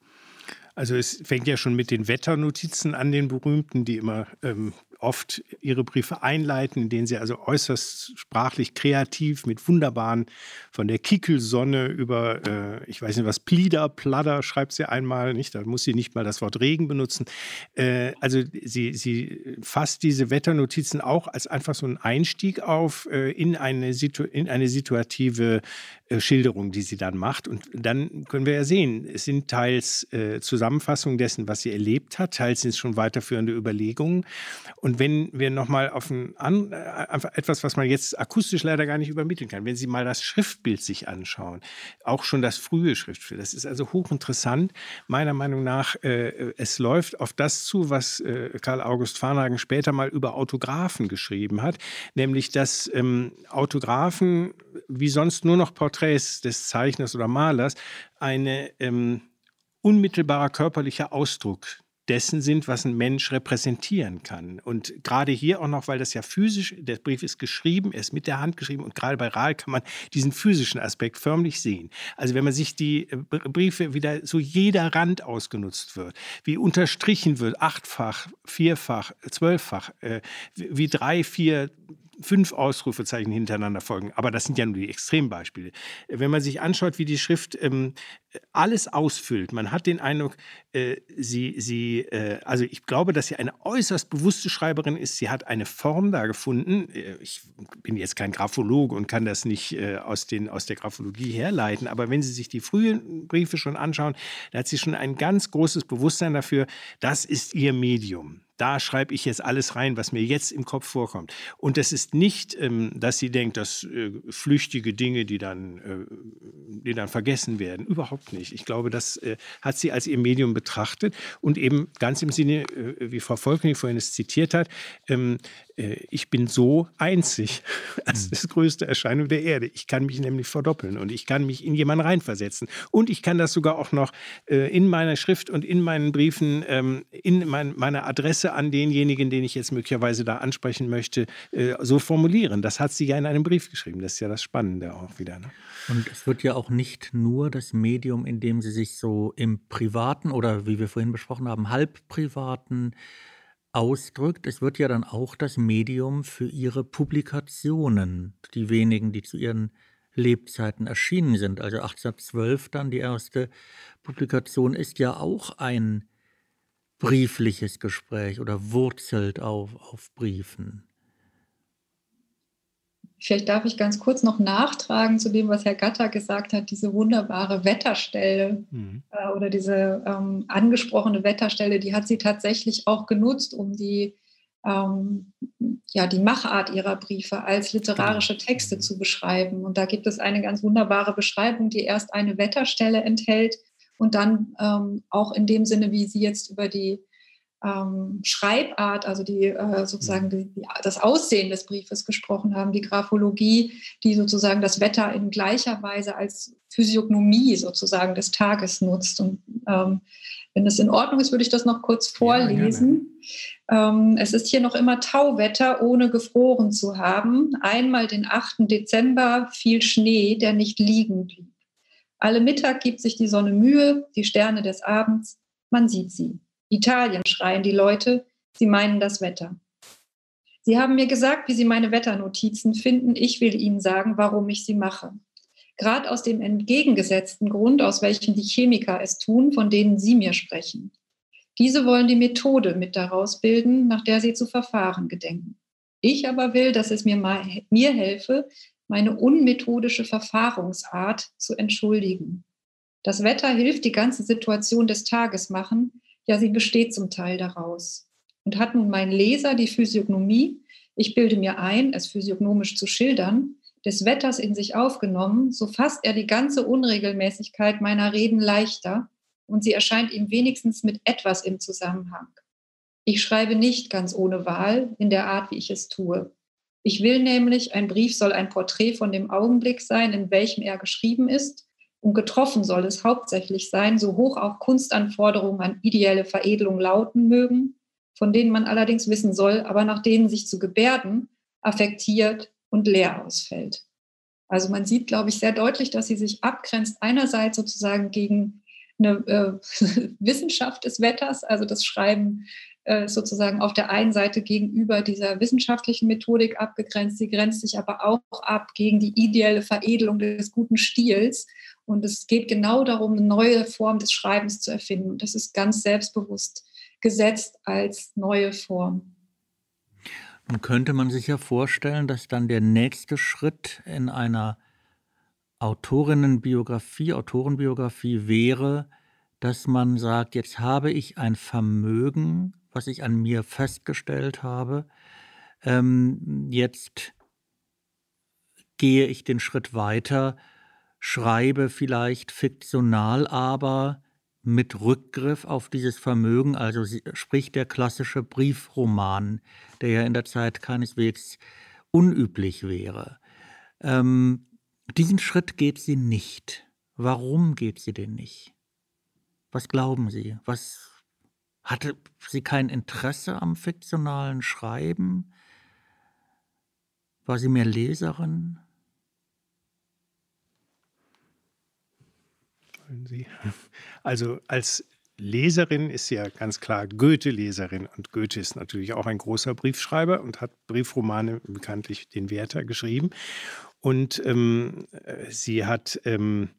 Speaker 3: Also es fängt ja schon mit den Wetternotizen an, den berühmten, die immer ähm, oft ihre Briefe einleiten, in denen sie also äußerst sprachlich kreativ mit wunderbaren, von der Kickelsonne über, äh, ich weiß nicht was, Plieder, Pladder, schreibt sie einmal, nicht? Da muss sie nicht mal das Wort Regen benutzen. Äh, also sie, sie fasst diese Wetternotizen auch als einfach so einen Einstieg auf äh, in, eine Situ- in eine situative äh, Schilderung, die sie dann macht. Und dann können wir ja sehen, es sind teils äh, Zusammenfassungen dessen, was sie erlebt hat, teils sind es schon weiterführende Überlegungen. Und wenn wir nochmal auf ein, an, einfach etwas, was man jetzt akustisch leider gar nicht übermitteln kann, wenn Sie mal das Schriftbild sich anschauen, auch schon das frühe Schriftbild, das ist also hochinteressant. Meiner Meinung nach, äh, es läuft auf das zu, was äh, Karl August Varnhagen später mal über Autographen geschrieben hat, nämlich dass ähm, Autographen, wie sonst nur noch Porträts des Zeichners oder Malers, eine ähm, unmittelbarer körperlicher Ausdruck dessen sind, was ein Mensch repräsentieren kann. Und gerade hier auch noch, weil das ja physisch, der Brief ist geschrieben, er ist mit der Hand geschrieben und gerade bei Rahel kann man diesen physischen Aspekt förmlich sehen. Also wenn man sich die Briefe wieder so jeder Rand ausgenutzt wird, wie unterstrichen wird, achtfach, vierfach, zwölffach, äh, wie drei, vier, fünf Ausrufezeichen hintereinander folgen. Aber das sind ja nur die Extrembeispiele. Wenn man sich anschaut, wie die Schrift ähm, alles ausfüllt, man hat den Eindruck, äh, sie, sie äh, also ich glaube, dass sie eine äußerst bewusste Schreiberin ist. Sie hat eine Form da gefunden. Ich bin jetzt kein Graphologe und kann das nicht äh, aus, den, aus der Graphologie herleiten, aber wenn Sie sich die frühen Briefe schon anschauen, da hat sie schon ein ganz großes Bewusstsein dafür, das ist ihr Medium. Da schreibe ich jetzt alles rein, was mir jetzt im Kopf vorkommt. Und das ist nicht, ähm, dass sie denkt, dass äh, flüchtige Dinge, die dann, äh, die dann vergessen werden. Überhaupt nicht. Ich glaube, das äh, hat sie als ihr Medium betrachtet und eben ganz im Sinne, äh, wie Frau Volkning vorhin es zitiert hat, ähm, äh, ich bin so einzig als das größte Erscheinung der Erde. Ich kann mich nämlich verdoppeln und ich kann mich in jemanden reinversetzen. Und ich kann das sogar auch noch äh, in meiner Schrift und in meinen Briefen, ähm, in mein, meiner Adresse an denjenigen, den ich jetzt möglicherweise da ansprechen möchte, äh, so formulieren. Das hat sie ja in einem Brief geschrieben. Das ist ja das Spannende auch wieder. Ne?
Speaker 2: Und es wird ja auch nicht nur das Medium, in dem sie sich so im Privaten oder, wie wir vorhin besprochen haben, halbprivaten ausdrückt. Es wird ja dann auch das Medium für ihre Publikationen, die wenigen, die zu ihren Lebzeiten erschienen sind. Also achtzehnhundertzwölf dann die erste Publikation ist ja auch ein briefliches Gespräch oder wurzelt auf, auf Briefen.
Speaker 4: Vielleicht darf ich ganz kurz noch nachtragen zu dem, was Herr Gatter gesagt hat, diese wunderbare Wetterstelle mhm. äh, oder diese ähm, angesprochene Wetterstelle, die hat sie tatsächlich auch genutzt, um die, ähm, ja, die Machart ihrer Briefe als literarische Texte mhm. zu beschreiben. Und da gibt es eine ganz wunderbare Beschreibung, die erst eine Wetterstelle enthält und dann ähm, auch in dem Sinne, wie sie jetzt über die Ähm, Schreibart, also die äh, sozusagen die, die, das Aussehen des Briefes gesprochen haben, die Graphologie, die sozusagen das Wetter in gleicher Weise als Physiognomie sozusagen des Tages nutzt. Und ähm, wenn es in Ordnung ist, würde ich das noch kurz vorlesen. Ja, ähm, es ist hier noch immer Tauwetter, ohne gefroren zu haben. Einmal den achten Dezember fiel Schnee, der nicht liegen blieb. Alle Mittag gibt sich die Sonne Mühe, die Sterne des Abends, man sieht sie. Italien, schreien die Leute, sie meinen das Wetter. Sie haben mir gesagt, wie sie meine Wetternotizen finden. Ich will ihnen sagen, warum ich sie mache. Gerade aus dem entgegengesetzten Grund, aus welchem die Chemiker es tun, von denen Sie mir sprechen. Diese wollen die Methode mit daraus bilden, nach der sie zu verfahren gedenken. Ich aber will, dass es mir, mal, mir helfe, meine unmethodische Verfahrungsart zu entschuldigen. Das Wetter hilft, die ganze Situation des Tages machen. Ja, sie besteht zum Teil daraus. Und hat nun mein Leser die Physiognomie, ich bilde mir ein, es physiognomisch zu schildern, des Wetters in sich aufgenommen, so fasst er die ganze Unregelmäßigkeit meiner Reden leichter und sie erscheint ihm wenigstens mit etwas im Zusammenhang. Ich schreibe nicht ganz ohne Wahl in der Art, wie ich es tue. Ich will nämlich, ein Brief soll ein Porträt von dem Augenblick sein, in welchem er geschrieben ist, und getroffen soll es hauptsächlich sein, so hoch auch Kunstanforderungen an ideelle Veredelung lauten mögen, von denen man allerdings wissen soll, aber nach denen sich zu gebärden, affektiert und leer ausfällt. Also man sieht, glaube ich, sehr deutlich, dass sie sich abgrenzt, einerseits sozusagen gegen eine äh, Wissenschaft des Wetters, also das Schreiben äh, sozusagen auf der einen Seite gegenüber dieser wissenschaftlichen Methodik abgegrenzt. Sie grenzt sich aber auch ab gegen die ideelle Veredelung des guten Stils. Und es geht genau darum, eine neue Form des Schreibens zu erfinden. Und das ist ganz selbstbewusst gesetzt als neue Form.
Speaker 2: Nun könnte man sich ja vorstellen, dass dann der nächste Schritt in einer Autorinnenbiografie, Autorenbiografie wäre, dass man sagt, jetzt habe ich ein Vermögen, was ich an mir festgestellt habe. Ähm, jetzt gehe ich den Schritt weiter, schreibe vielleicht fiktional, aber mit Rückgriff auf dieses Vermögen, also sprich der klassische Briefroman, der ja in der Zeit keineswegs unüblich wäre. Ähm, diesen Schritt geht sie nicht. Warum geht sie denn nicht? Was glauben Sie? Was Hatte sie kein Interesse am fiktionalen Schreiben? War sie mehr Leserin?
Speaker 3: Sie, also als Leserin ist sie ja ganz klar Goethe-Leserin. Und Goethe ist natürlich auch ein großer Briefschreiber und hat Briefromane, bekanntlich den Werther, geschrieben. Und ähm, sie hat ähm,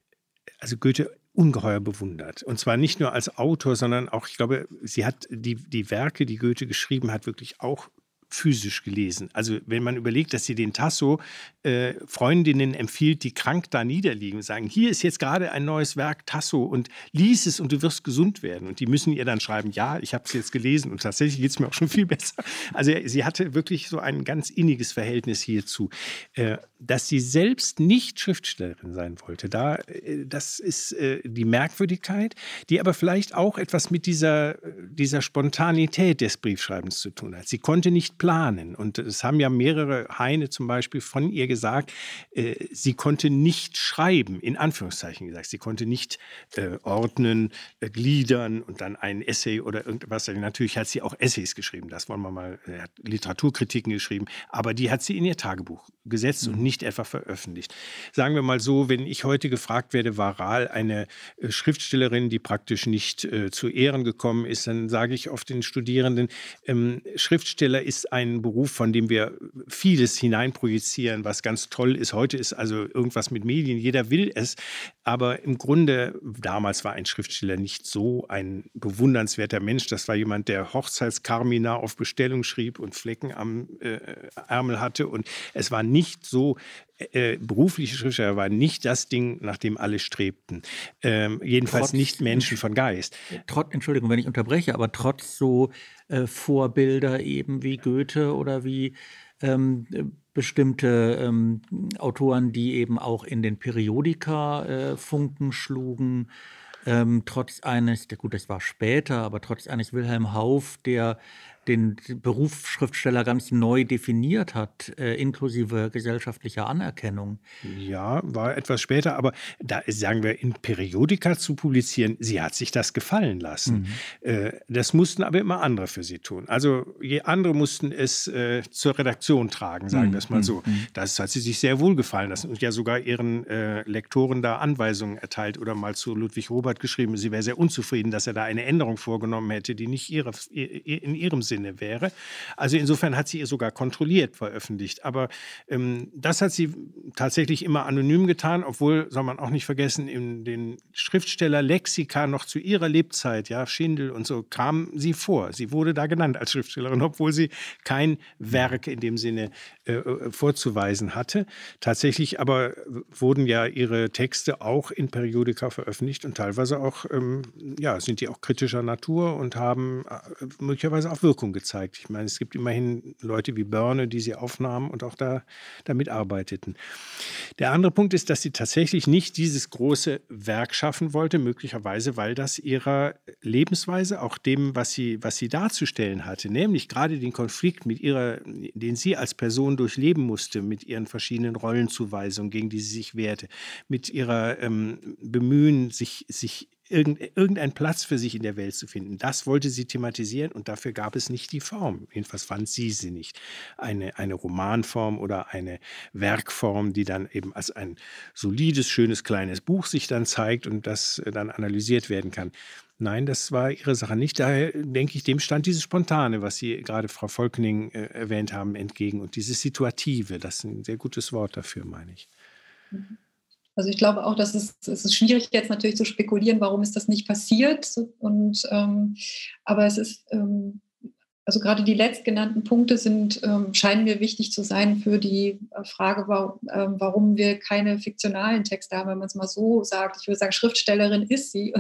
Speaker 3: also Goethe ungeheuer bewundert. Und zwar nicht nur als Autor, sondern auch, ich glaube, sie hat die, die Werke, die Goethe geschrieben hat, wirklich auch physisch gelesen. Also wenn man überlegt, dass sie den Tasso äh, Freundinnen empfiehlt, die krank da niederliegen und sagen, hier ist jetzt gerade ein neues Werk Tasso und lies es und du wirst gesund werden. Und die müssen ihr dann schreiben, ja, ich habe es jetzt gelesen und tatsächlich geht es mir auch schon viel besser. Also sie hatte wirklich so ein ganz inniges Verhältnis hierzu. Äh, dass sie selbst nicht Schriftstellerin sein wollte, da, äh, das ist äh, die Merkwürdigkeit, die aber vielleicht auch etwas mit dieser, dieser Spontanität des Briefschreibens zu tun hat. Sie konnte nicht planen. Und es haben ja mehrere, Heine zum Beispiel, von ihr gesagt, äh, sie konnte nicht schreiben, in Anführungszeichen gesagt. Sie konnte nicht äh, ordnen, äh, gliedern und dann ein Essay oder irgendwas. Natürlich hat sie auch Essays geschrieben, das wollen wir mal, äh, hat Literaturkritiken geschrieben, aber die hat sie in ihr Tagebuch gesetzt mhm. und nicht etwa veröffentlicht. Sagen wir mal so, wenn ich heute gefragt werde, war Rahl eine äh, Schriftstellerin, die praktisch nicht äh, zu Ehren gekommen ist, dann sage ich oft den Studierenden, ähm, Schriftsteller ist ein Beruf, von dem wir vieles hineinprojizieren, was ganz toll ist. Heute ist also irgendwas mit Medien, jeder will es. Aber im Grunde, damals war ein Schriftsteller nicht so ein bewundernswerter Mensch. Das war jemand, der Hochzeitskarmina auf Bestellung schrieb und Flecken am äh, Ärmel hatte. Und es war nicht so, äh, berufliche Schriftsteller war nicht das Ding, nach dem alle strebten. Ähm, jedenfalls trotz, nicht Menschen von Geist.
Speaker 2: Trotz, Entschuldigung, wenn ich unterbreche, aber trotz so äh, Vorbilder eben wie Goethe oder wie ähm, bestimmte ähm, Autoren, die eben auch in den Periodika äh, Funken schlugen, ähm, trotz eines, gut, das war später, aber trotz eines Wilhelm Hauff, der den Beruf Schriftsteller ganz neu definiert hat, äh, inklusive gesellschaftlicher Anerkennung.
Speaker 3: Ja, war etwas später, aber da sagen wir, in Periodika zu publizieren, sie hat sich das gefallen lassen. Mhm. Äh, das mussten aber immer andere für sie tun. Also je andere mussten es äh, zur Redaktion tragen, sagen mhm. wir es mal so. Mhm. Das hat sie sich sehr wohl gefallen lassen und ja sogar ihren äh, Lektoren da Anweisungen erteilt oder mal zu Ludwig Robert geschrieben, sie wäre sehr unzufrieden, dass er da eine Änderung vorgenommen hätte, die nicht ihre, in ihrem Sinne wäre. Also insofern hat sie ihr sogar kontrolliert veröffentlicht. Aber ähm, das hat sie tatsächlich immer anonym getan, obwohl, soll man auch nicht vergessen, in den Schriftstellerlexika noch zu ihrer Lebzeit, ja, Schindel und so, kam sie vor. Sie wurde da genannt als Schriftstellerin, obwohl sie kein Werk in dem Sinne äh, vorzuweisen hatte. Tatsächlich aber wurden ja ihre Texte auch in Periodika veröffentlicht und teilweise auch, ähm, ja, sind die auch kritischer Natur und haben äh, möglicherweise auch Wirkung gezeigt. Ich meine, es gibt immerhin Leute wie Börne, die sie aufnahmen und auch da damit arbeiteten. Der andere Punkt ist, dass sie tatsächlich nicht dieses große Werk schaffen wollte, möglicherweise, weil das ihrer Lebensweise, auch dem, was sie, was sie darzustellen hatte, nämlich gerade den Konflikt, mit ihrer, den sie als Person durchleben musste, mit ihren verschiedenen Rollenzuweisungen, gegen die sie sich wehrte, mit ihrer ähm, Bemühen, sich, sich irgendeinen Platz für sich in der Welt zu finden. Das wollte sie thematisieren und dafür gab es nicht die Form. Jedenfalls fand sie sie nicht. Eine, eine Romanform oder eine Werkform, die dann eben als ein solides, schönes, kleines Buch sich dann zeigt und das dann analysiert werden kann. Nein, das war ihre Sache nicht. Daher denke ich, dem stand dieses Spontane, was Sie gerade, Frau Volkning, äh, erwähnt haben, entgegen. Und dieses Situative, das ist ein sehr gutes Wort dafür, meine ich.
Speaker 4: Also ich glaube auch, dass es, es ist schwierig jetzt natürlich zu spekulieren, warum ist das nicht passiert. Und, ähm, aber es ist, ähm, also gerade die letztgenannten Punkte sind, ähm, scheinen mir wichtig zu sein für die Frage, warum, ähm, warum wir keine fiktionalen Texte haben, wenn man es mal so sagt. Ich würde sagen, Schriftstellerin ist sie.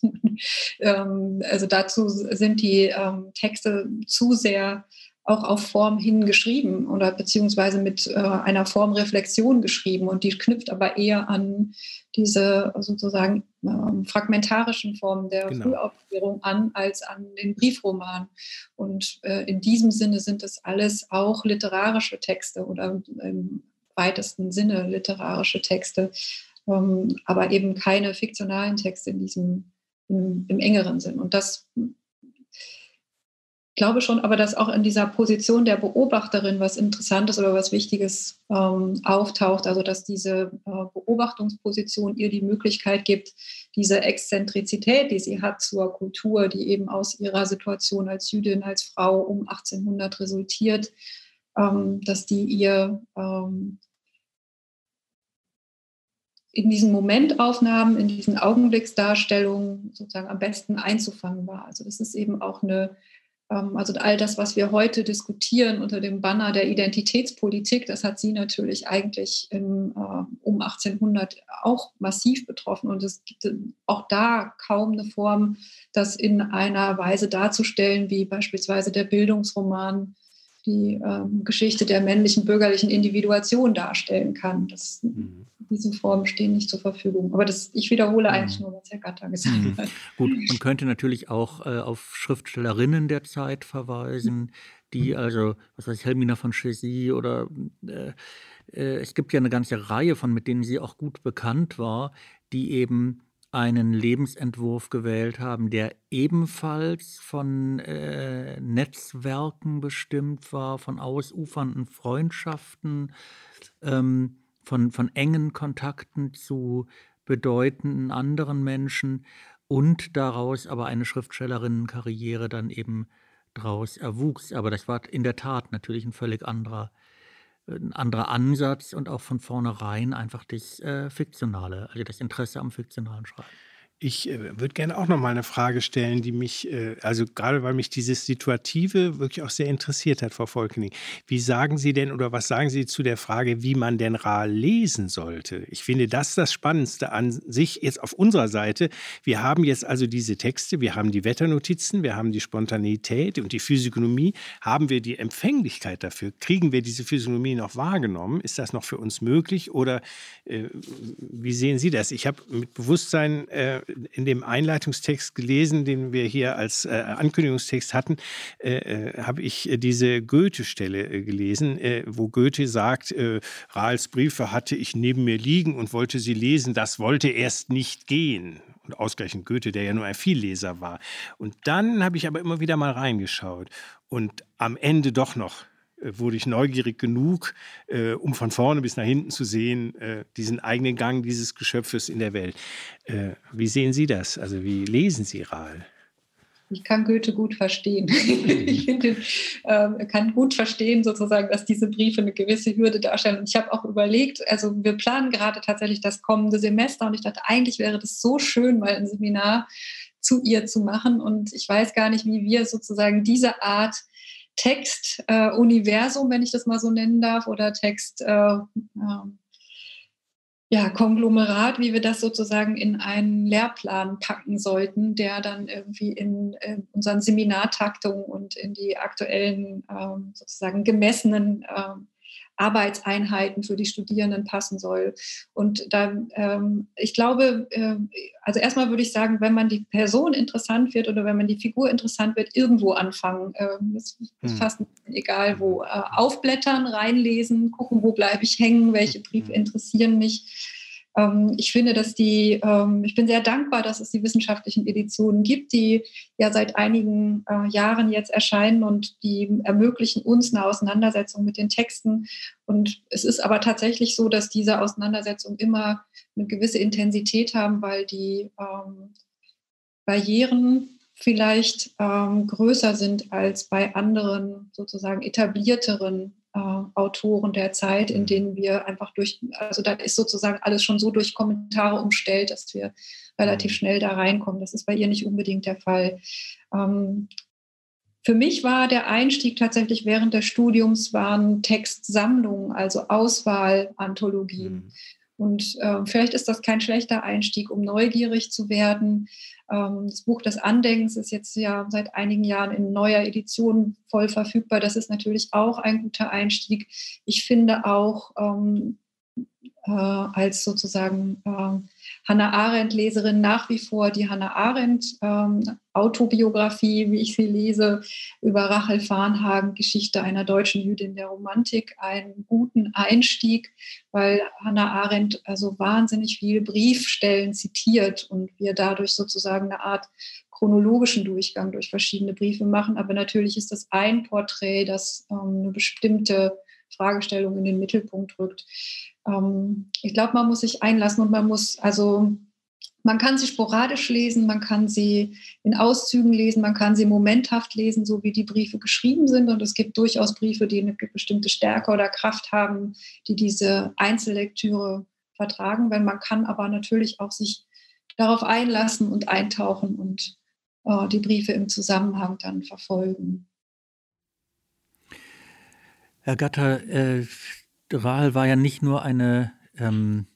Speaker 4: ähm, also dazu sind die ähm, Texte zu sehr auch auf Form hin geschrieben oder beziehungsweise mit äh, einer Formreflexion geschrieben und die knüpft aber eher an diese sozusagen ähm, fragmentarischen Formen der genau. Frühaufklärung an als an den Briefroman. Und äh, in diesem Sinne sind es alles auch literarische Texte oder im weitesten Sinne literarische Texte, ähm, aber eben keine fiktionalen Texte in diesem im, im engeren Sinn. Und das glaube schon, aber dass auch in dieser Position der Beobachterin was Interessantes oder was Wichtiges ähm, auftaucht, also dass diese äh, Beobachtungsposition ihr die Möglichkeit gibt, diese Exzentrizität, die sie hat zur Kultur, die eben aus ihrer Situation als Jüdin, als Frau um achtzehnhundert resultiert, ähm, dass die ihr ähm, in diesen Momentaufnahmen, in diesen Augenblicksdarstellungen sozusagen am besten einzufangen war. Also das ist eben auch eine, ähm, also all das, was wir heute diskutieren unter dem Banner der Identitätspolitik, das hat sie natürlich eigentlich im, äh, um achtzehnhundert auch massiv betroffen. Und es gibt auch da kaum eine Form, das in einer Weise darzustellen, wie beispielsweise der Bildungsroman die ähm, Geschichte der männlichen bürgerlichen Individuation darstellen kann. Das, mhm. Diese Formen stehen nicht zur Verfügung. Aber das, ich wiederhole mhm. eigentlich nur, was Herr Gatter gesagt mhm. hat.
Speaker 2: Gut, man könnte natürlich auch äh, auf Schriftstellerinnen der Zeit verweisen, die also, was weiß ich, Helmina von Chessy oder äh, äh, es gibt ja eine ganze Reihe von, mit denen sie auch gut bekannt war, die eben einen Lebensentwurf gewählt haben, der ebenfalls von äh, Netzwerken bestimmt war, von ausufernden Freundschaften, ähm, von, von engen Kontakten zu bedeutenden anderen Menschen und daraus aber eine Schriftstellerinnenkarriere dann eben draus erwuchs. Aber das war in der Tat natürlich ein völlig anderer ein anderer Ansatz und auch von vornherein einfach das äh, Fiktionale, also das Interesse am fiktionalen Schreiben.
Speaker 3: Ich äh, würde gerne auch noch mal eine Frage stellen, die mich, äh, also gerade weil mich dieses Situative wirklich auch sehr interessiert hat, Frau Volkening. Wie sagen Sie denn oder was sagen Sie zu der Frage, wie man denn Rahl lesen sollte? Ich finde das das Spannendste an sich jetzt auf unserer Seite. Wir haben jetzt also diese Texte, wir haben die Wetternotizen, wir haben die Spontaneität und die Physiognomie. Haben wir die Empfänglichkeit dafür? Kriegen wir diese Physiognomie noch wahrgenommen? Ist das noch für uns möglich oder äh, wie sehen Sie das? Ich habe mit Bewusstsein äh, in dem Einleitungstext gelesen, den wir hier als äh, Ankündigungstext hatten, äh, äh, habe ich äh, diese Goethe-Stelle äh, gelesen, äh, wo Goethe sagt, äh, Rahls Briefe hatte ich neben mir liegen und wollte sie lesen, das wollte erst nicht gehen. Und ausgerechnet Goethe, der ja nur ein Vielleser war. Und dann habe ich aber immer wieder mal reingeschaut und am Ende doch noch wurde ich neugierig genug, äh, um von vorne bis nach hinten zu sehen, äh, diesen eigenen Gang dieses Geschöpfes in der Welt. Äh, wie sehen Sie das? Also wie lesen Sie Rahl?
Speaker 4: Ich kann Goethe gut verstehen. Ich finde, äh, kann gut verstehen sozusagen, dass diese Briefe eine gewisse Hürde darstellen. Und ich habe auch überlegt, also wir planen gerade tatsächlich das kommende Semester und ich dachte, eigentlich wäre das so schön, mal ein Seminar zu ihr zu machen. Und ich weiß gar nicht, wie wir sozusagen diese Art Text-Universum, äh, wenn ich das mal so nennen darf, oder Text, äh, äh, ja, Konglomerat, wie wir das sozusagen in einen Lehrplan packen sollten, der dann irgendwie in, in unseren Seminartaktungen und in die aktuellen ähm, sozusagen gemessenen ähm, Arbeitseinheiten für die Studierenden passen soll. Und dann, ähm, ich glaube, äh, also erstmal würde ich sagen, wenn man die Person interessant wird oder wenn man die Figur interessant wird, irgendwo anfangen. Ähm, das ist hm. fast egal wo. Äh, aufblättern, reinlesen, gucken, wo bleibe ich hängen, welche Briefe interessieren mich. Ähm, ich finde, dass die, ähm, ich bin sehr dankbar, dass es die wissenschaftlichen Editionen gibt, die ja seit einigen äh, Jahren jetzt erscheinen und die ermöglichen uns eine Auseinandersetzung mit den Texten. Und es ist aber tatsächlich so, dass diese Auseinandersetzungen immer eine gewisse Intensität haben, weil die ähm, Barrieren vielleicht ähm, größer sind als bei anderen sozusagen etablierteren äh, Autoren der Zeit, in denen wir einfach durch, also da ist sozusagen alles schon so durch Kommentare umstellt, dass wir relativ schnell da reinkommen. Das ist bei ihr nicht unbedingt der Fall. Ähm, Für mich war der Einstieg tatsächlich während des Studiums waren Textsammlungen, also Auswahlanathologien. Mhm. Und äh, vielleicht ist das kein schlechter Einstieg, um neugierig zu werden. Ähm, das Buch des Andenkens ist jetzt ja seit einigen Jahren in neuer Edition voll verfügbar. Das ist natürlich auch ein guter Einstieg. Ich finde auch ähm, äh, als sozusagen äh, Hannah Arendt-Leserin nach wie vor die Hannah Arendt ähm, Autobiografie, wie ich sie lese, über Rachel Varnhagen, Geschichte einer deutschen Jüdin der Romantik, einen guten Einstieg, weil Hannah Arendt also wahnsinnig viele Briefstellen zitiert und wir dadurch sozusagen eine Art chronologischen Durchgang durch verschiedene Briefe machen. Aber natürlich ist das ein Porträt, das ähm, eine bestimmte Fragestellung in den Mittelpunkt rückt. Ähm, ich glaube, man muss sich einlassen und man muss, also man kann sie sporadisch lesen, man kann sie in Auszügen lesen, man kann sie momenthaft lesen, so wie die Briefe geschrieben sind. Und es gibt durchaus Briefe, die eine bestimmte Stärke oder Kraft haben, die diese Einzellektüre vertragen. Weil man kann aber natürlich auch sich darauf einlassen und eintauchen und äh, die Briefe im Zusammenhang dann verfolgen.
Speaker 2: Herr Gatter, äh, Rahel war ja nicht nur eine ähm,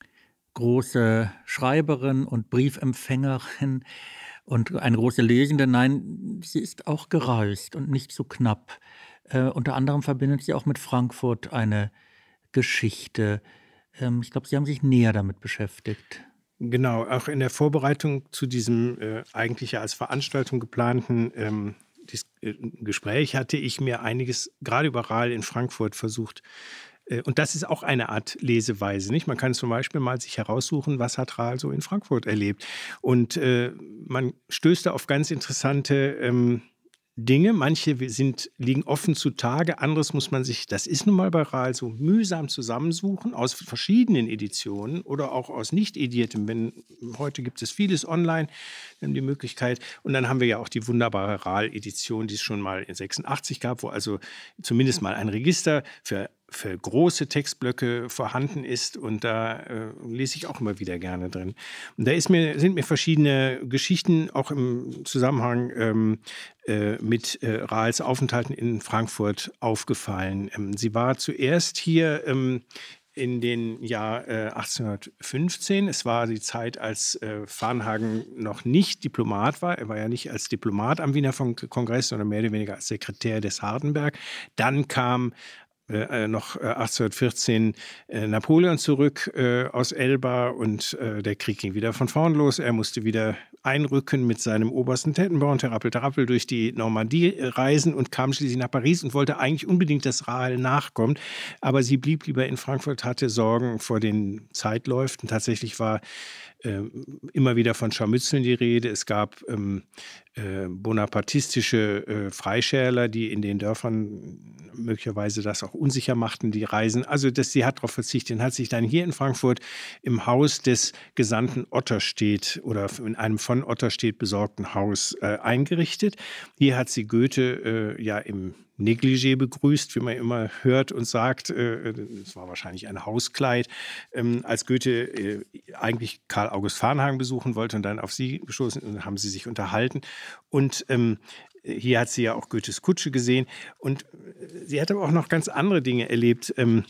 Speaker 2: große Schreiberin und Briefempfängerin und eine große Lesende. Nein, sie ist auch gereist und nicht so knapp. Äh, unter anderem verbindet sie auch mit Frankfurt eine Geschichte. Ähm, ich glaube, Sie haben sich näher damit beschäftigt.
Speaker 3: Genau, auch in der Vorbereitung zu diesem äh, eigentlich ja als Veranstaltung geplanten ähm, Dis äh, Gespräch hatte ich mir einiges gerade über Rahel in Frankfurt versucht. Äh, und das ist auch eine Art Leseweise, nicht? Man kann zum Beispiel mal sich heraussuchen, was hat Rahel so in Frankfurt erlebt. Und äh, man stößt da auf ganz interessante ähm, Dinge. Manche sind, liegen offen zutage, anderes muss man sich, das ist nun mal bei Rahel so, mühsam zusammensuchen aus verschiedenen Editionen oder auch aus nicht ediertem. Wenn, heute gibt es vieles online, wir haben die Möglichkeit. Und dann haben wir ja auch die wunderbare Rahel-Edition, die es schon mal in sechsundachtzig gab, wo also zumindest mal ein Register für für große Textblöcke vorhanden ist, und da äh, lese ich auch immer wieder gerne drin. Und da ist mir, sind mir verschiedene Geschichten auch im Zusammenhang ähm, äh, mit äh, Rahels Aufenthalten in Frankfurt aufgefallen. Ähm, sie war zuerst hier ähm, in den Jahr äh, achtzehnhundertfünfzehn. Es war die Zeit, als äh, Varnhagen noch nicht Diplomat war. Er war ja nicht als Diplomat am Wiener Kongress, sondern mehr oder weniger als Sekretär des Hardenberg. Dann kam Äh, noch äh, achtzehnhundertvierzehn äh, Napoleon zurück äh, aus Elba, und äh, der Krieg ging wieder von vorn los. Er musste wieder einrücken mit seinem Obersten Tettenborn, Terrappel-Terrappel, durch die Normandie reisen und kam schließlich nach Paris und wollte eigentlich unbedingt, dass Rahel nachkommt. Aber sie blieb lieber in Frankfurt, hatte Sorgen vor den Zeitläuften. Tatsächlich war äh, immer wieder von Scharmützeln die Rede. Es gab ähm, äh, bonapartistische äh, Freischärler, die in den Dörfern möglicherweise das auch unsicher machten, die Reisen. Also das, sie hat darauf verzichtet und hat sich dann hier in Frankfurt im Haus des Gesandten Otterstedt oder in einem von Otterstedt besorgten Haus äh, eingerichtet. Hier hat sie Goethe äh, ja im Negligé begrüßt, wie man immer hört und sagt. Äh, es war wahrscheinlich ein Hauskleid, ähm, als Goethe äh, eigentlich Karl August Varnhagen besuchen wollte und dann auf sie gestoßen, und haben sie sich unterhalten. Und ähm, hier hat sie ja auch Goethes Kutsche gesehen, und sie hat aber auch noch ganz andere Dinge erlebt. Ähm,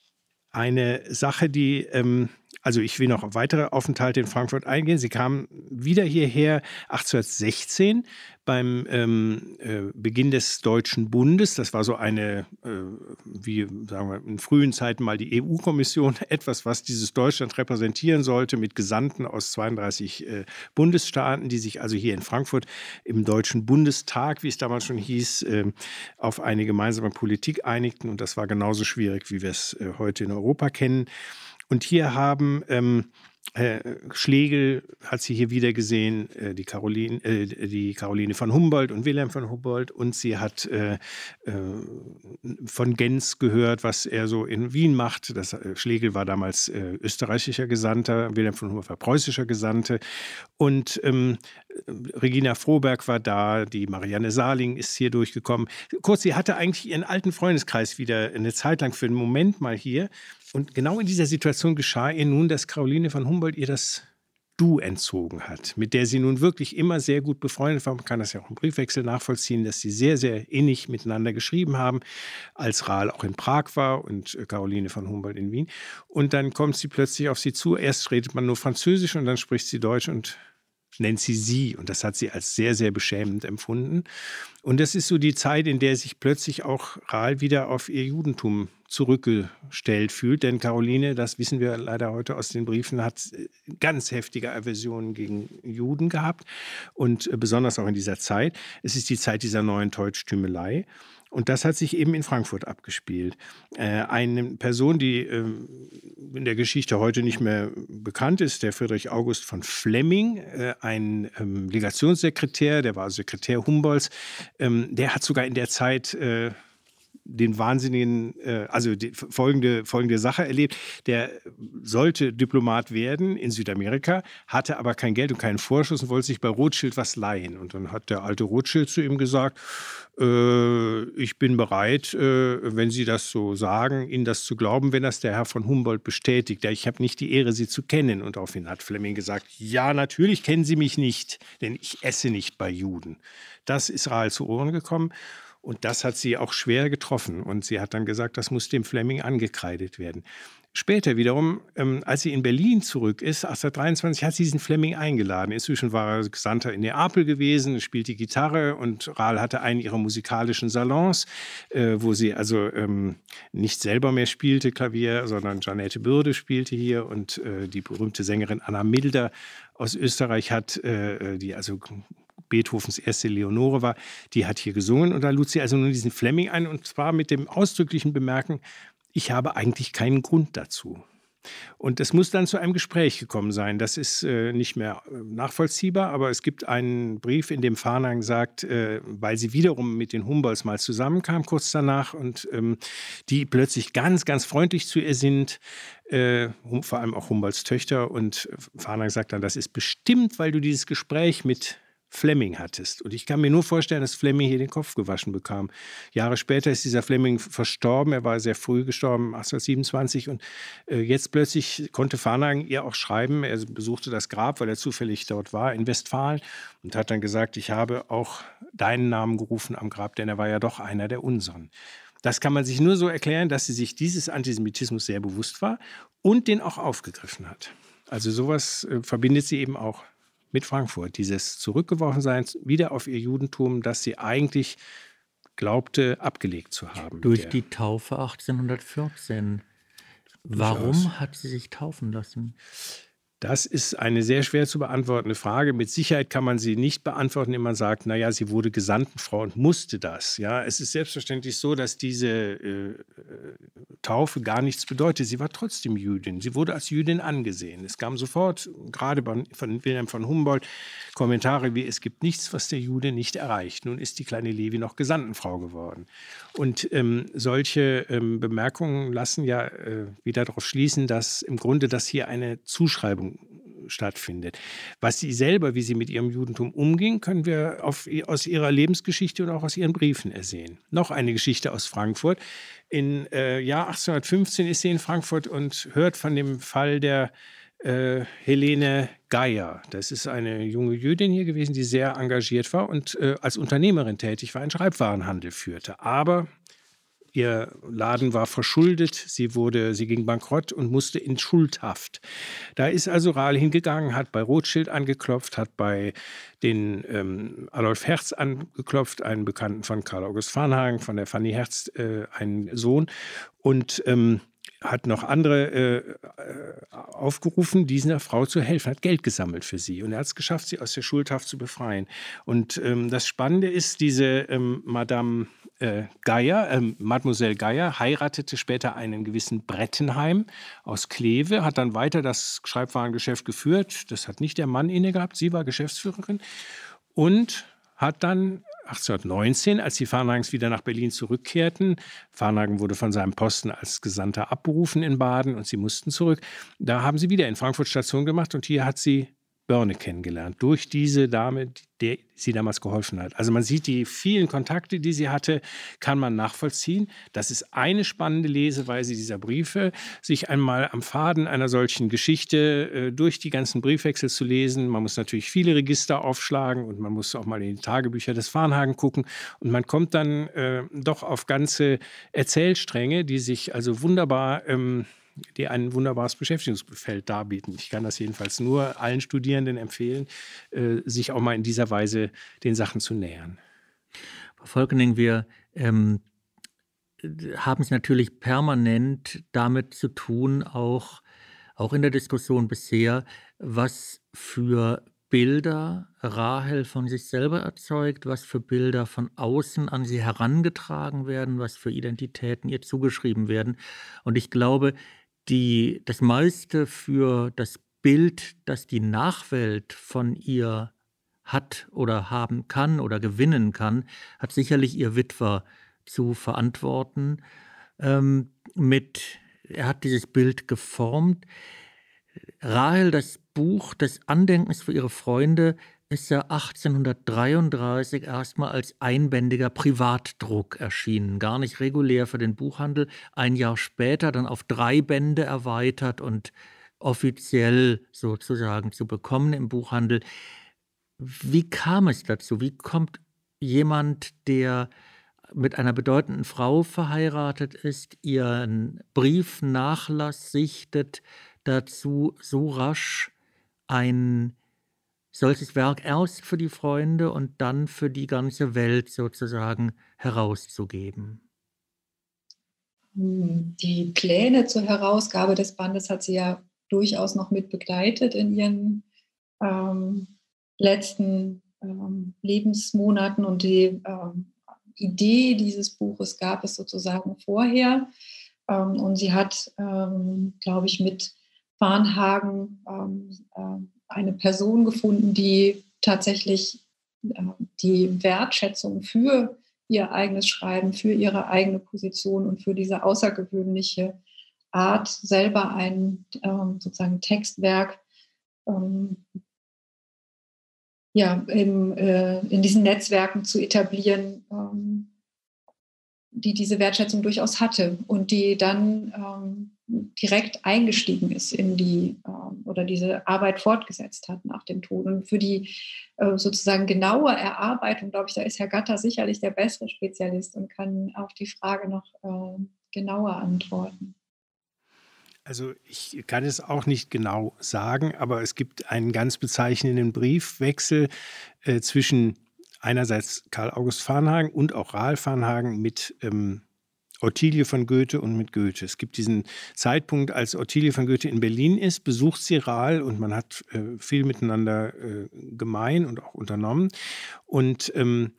Speaker 3: eine Sache, die, ähm, also ich will noch auf weitere Aufenthalte in Frankfurt eingehen. Sie kam wieder hierher achtzehnhundertsechzehn beim ähm, äh, Beginn des Deutschen Bundes. Das war so eine, äh, wie sagen wir, in frühen Zeiten mal die E U-Kommission, etwas, was dieses Deutschland repräsentieren sollte, mit Gesandten aus zweiunddreißig äh, Bundesstaaten, die sich also hier in Frankfurt im Deutschen Bundestag, wie es damals schon hieß, äh, auf eine gemeinsame Politik einigten. Und das war genauso schwierig, wie wir es äh, heute in Europa kennen. Und hier haben ähm, äh, Schlegel, hat sie hier wieder gesehen, äh, die, Caroline, äh, die Caroline von Humboldt und Wilhelm von Humboldt, und sie hat äh, äh, von Gentz gehört, was er so in Wien macht. Das, äh, Schlegel war damals äh, österreichischer Gesandter, Wilhelm von Humboldt war preußischer Gesandte, und ähm, Regina Froberg war da, die Marianne Saling ist hier durchgekommen. Kurz, sie hatte eigentlich ihren alten Freundeskreis wieder eine Zeit lang für einen Moment mal hier. Und genau in dieser Situation geschah ihr nun, dass Caroline von Humboldt ihr das Du entzogen hat, mit der sie nun wirklich immer sehr gut befreundet war. Man kann das ja auch im Briefwechsel nachvollziehen, dass sie sehr, sehr innig miteinander geschrieben haben, als Rahel auch in Prag war und Caroline von Humboldt in Wien. Und dann kommt sie plötzlich auf sie zu. Erst redet man nur Französisch und dann spricht sie Deutsch und nennt sie sie. Und das hat sie als sehr, sehr beschämend empfunden. Und das ist so die Zeit, in der sich plötzlich auch Rahel wieder auf ihr Judentum zurückgestellt fühlt. Denn Caroline, das wissen wir leider heute aus den Briefen, hat ganz heftige Aversionen gegen Juden gehabt. Und besonders auch in dieser Zeit. Es ist die Zeit dieser neuen Deutschtümelei. Und das hat sich eben in Frankfurt abgespielt. Äh, eine Person, die äh, in der Geschichte heute nicht mehr bekannt ist, der Friedrich August von Flemming, äh, ein ähm, Legationssekretär, der war Sekretär Humboldts, ähm, der hat sogar in der Zeit äh, den wahnsinnigen, äh, also die folgende, folgende Sache erlebt. Der sollte Diplomat werden in Südamerika, hatte aber kein Geld und keinen Vorschuss und wollte sich bei Rothschild was leihen. Und dann hat der alte Rothschild zu ihm gesagt, äh, ich bin bereit, äh, wenn Sie das so sagen, Ihnen das zu glauben, wenn das der Herr von Humboldt bestätigt. Ja, ich habe nicht die Ehre, Sie zu kennen. Und daraufhin hat Flemming gesagt, ja, natürlich kennen Sie mich nicht, denn ich esse nicht bei Juden. Das ist Rahel zu Ohren gekommen. Und das hat sie auch schwer getroffen. Und sie hat dann gesagt, das muss dem Flemming angekreidet werden. Später wiederum, ähm, als sie in Berlin zurück ist, achtzehnhundertdreiundzwanzig, hat sie diesen Flemming eingeladen. Inzwischen war er Gesandter in Neapel gewesen, spielte Gitarre und Rahel hatte einen ihrer musikalischen Salons, äh, wo sie also ähm, nicht selber mehr spielte Klavier, sondern Janette Bürde spielte hier und äh, die berühmte Sängerin Anna Milder aus Österreich hat, äh, die also Beethovens erste Leonore war, die hat hier gesungen und da lud sie also nun diesen Flemming ein und zwar mit dem ausdrücklichen Bemerken, ich habe eigentlich keinen Grund dazu. Und es muss dann zu einem Gespräch gekommen sein. Das ist äh, nicht mehr nachvollziehbar, aber es gibt einen Brief, in dem Varnhagen sagt, äh, weil sie wiederum mit den Humboldts mal zusammenkam kurz danach und ähm, die plötzlich ganz, ganz freundlich zu ihr sind, äh, vor allem auch Humboldts Töchter. Und Varnhagen sagt dann, das ist bestimmt, weil du dieses Gespräch mit Flemming hattest. Und ich kann mir nur vorstellen, dass Flemming hier den Kopf gewaschen bekam. Jahre später ist dieser Flemming verstorben. Er war sehr früh gestorben, achtzehnhundertsiebenundzwanzig. Und äh, jetzt plötzlich konnte Varnhagen ihr auch schreiben. Er besuchte das Grab, weil er zufällig dort war, in Westfalen. Und hat dann gesagt, ich habe auch deinen Namen gerufen am Grab, denn er war ja doch einer der unseren. Das kann man sich nur so erklären, dass sie sich dieses Antisemitismus sehr bewusst war und den auch aufgegriffen hat. Also sowas äh, verbindet sie eben auch mit Frankfurt, dieses Zurückgeworfensein wieder auf ihr Judentum, das sie eigentlich glaubte, abgelegt zu haben.
Speaker 2: Durch die Taufe achtzehnhundertvierzehn. Warum hat sie sich taufen lassen?
Speaker 3: Das ist eine sehr schwer zu beantwortende Frage. Mit Sicherheit kann man sie nicht beantworten, indem man sagt, naja, sie wurde Gesandtenfrau und musste das. Ja, es ist selbstverständlich so, dass diese äh, Taufe gar nichts bedeutet. Sie war trotzdem Jüdin. Sie wurde als Jüdin angesehen. Es kam sofort, gerade von Wilhelm von Humboldt, Kommentare wie, es gibt nichts, was der Jude nicht erreicht. Nun ist die kleine Levi noch Gesandtenfrau geworden. Und ähm, solche ähm, Bemerkungen lassen ja äh, wieder darauf schließen, dass im Grunde das hier eine Zuschreibung stattfindet. Was sie selber, wie sie mit ihrem Judentum umging, können wir auf, aus ihrer Lebensgeschichte und auch aus ihren Briefen ersehen. Noch eine Geschichte aus Frankfurt. Im äh, Jahr achtzehnhundertfünfzehn ist sie in Frankfurt und hört von dem Fall der äh, Helene Geier. Das ist eine junge Jüdin hier gewesen, die sehr engagiert war und äh, als Unternehmerin tätig war, einen Schreibwarenhandel führte. Aber ihr Laden war verschuldet, sie, wurde, sie ging bankrott und musste in Schuldhaft. Da ist also Rahel hingegangen, hat bei Rothschild angeklopft, hat bei den ähm, Adolf Herz angeklopft, einen Bekannten von Karl August Varnhagen, von der Fanny Herz, äh, einen Sohn, und ähm, hat noch andere äh, aufgerufen, dieser Frau zu helfen, hat Geld gesammelt für sie. Und er hat es geschafft, sie aus der Schuldhaft zu befreien. Und ähm, das Spannende ist, diese ähm, Madame äh, Geier, äh, Mademoiselle Geier, heiratete später einen gewissen Brettenheim aus Kleve, hat dann weiter das Schreibwarengeschäft geführt. Das hat nicht der Mann inne gehabt, sie war Geschäftsführerin und hat dann achtzehnhundertneunzehn, als die Varnhagens wieder nach Berlin zurückkehrten, Varnhagen wurde von seinem Posten als Gesandter abberufen in Baden und sie mussten zurück, da haben sie wieder in Frankfurt Station gemacht und hier hat sie Börne kennengelernt, durch diese Dame, der sie damals geholfen hat. Also man sieht, die vielen Kontakte, die sie hatte, kann man nachvollziehen. Das ist eine spannende Leseweise dieser Briefe, sich einmal am Faden einer solchen Geschichte äh, durch die ganzen Briefwechsel zu lesen. Man muss natürlich viele Register aufschlagen und man muss auch mal in die Tagebücher des Varnhagen gucken. Und man kommt dann äh, doch auf ganze Erzählstränge, die sich also wunderbar ähm, die ein wunderbares Beschäftigungsfeld darbieten. Ich kann das jedenfalls nur allen Studierenden empfehlen, äh, sich auch mal in dieser Weise den Sachen zu nähern.
Speaker 2: Frau Volkening, wir ähm, haben es natürlich permanent damit zu tun, auch, auch in der Diskussion bisher, was für Bilder Rahel von sich selber erzeugt, was für Bilder von außen an sie herangetragen werden, was für Identitäten ihr zugeschrieben werden. Und ich glaube, die, das meiste für das Bild, das die Nachwelt von ihr hat oder haben kann oder gewinnen kann, hat sicherlich ihr Witwer zu verantworten. Ähm, mit, er hat dieses Bild geformt. Rahel, das Buch des Andenkens für ihre Freunde, ist ja achtzehnhundertdreiunddreißig erstmal als einbändiger Privatdruck erschienen, gar nicht regulär für den Buchhandel, ein Jahr später dann auf drei Bände erweitert und offiziell sozusagen zu bekommen im Buchhandel. Wie kam es dazu? Wie kommt jemand, der mit einer bedeutenden Frau verheiratet ist, ihren Briefnachlass sichtet, dazu so rasch ein solches Werk erst für die Freunde und dann für die ganze Welt sozusagen herauszugeben?
Speaker 4: Die Pläne zur Herausgabe des Bandes hat sie ja durchaus noch mit begleitet in ihren ähm, letzten ähm, Lebensmonaten, und die ähm, Idee dieses Buches gab es sozusagen vorher. Ähm, und sie hat, ähm, glaube ich, mit Varnhagen ähm, äh, eine Person gefunden, die tatsächlich äh, die Wertschätzung für ihr eigenes Schreiben, für ihre eigene Position und für diese außergewöhnliche Art, selber ein ähm, sozusagen Textwerk ähm, ja, im, äh, in diesen Netzwerken zu etablieren, ähm, die diese Wertschätzung durchaus hatte und die dann ähm, direkt eingestiegen ist in die ähm, oder diese Arbeit fortgesetzt hat nach dem Tod. Und für die äh, sozusagen genaue Erarbeitung, glaube ich, da ist Herr Gatter sicherlich der bessere Spezialist und kann auf die Frage noch äh, genauer antworten.
Speaker 3: Also ich kann es auch nicht genau sagen, aber es gibt einen ganz bezeichnenden Briefwechsel äh, zwischen einerseits Karl August Varnhagen und auch Rahel Varnhagen mit ähm, Ottilie von Goethe und mit Goethe. Es gibt diesen Zeitpunkt, als Ottilie von Goethe in Berlin ist, besucht sie Rahel und man hat äh, viel miteinander äh, gemein und auch unternommen. Und ähm,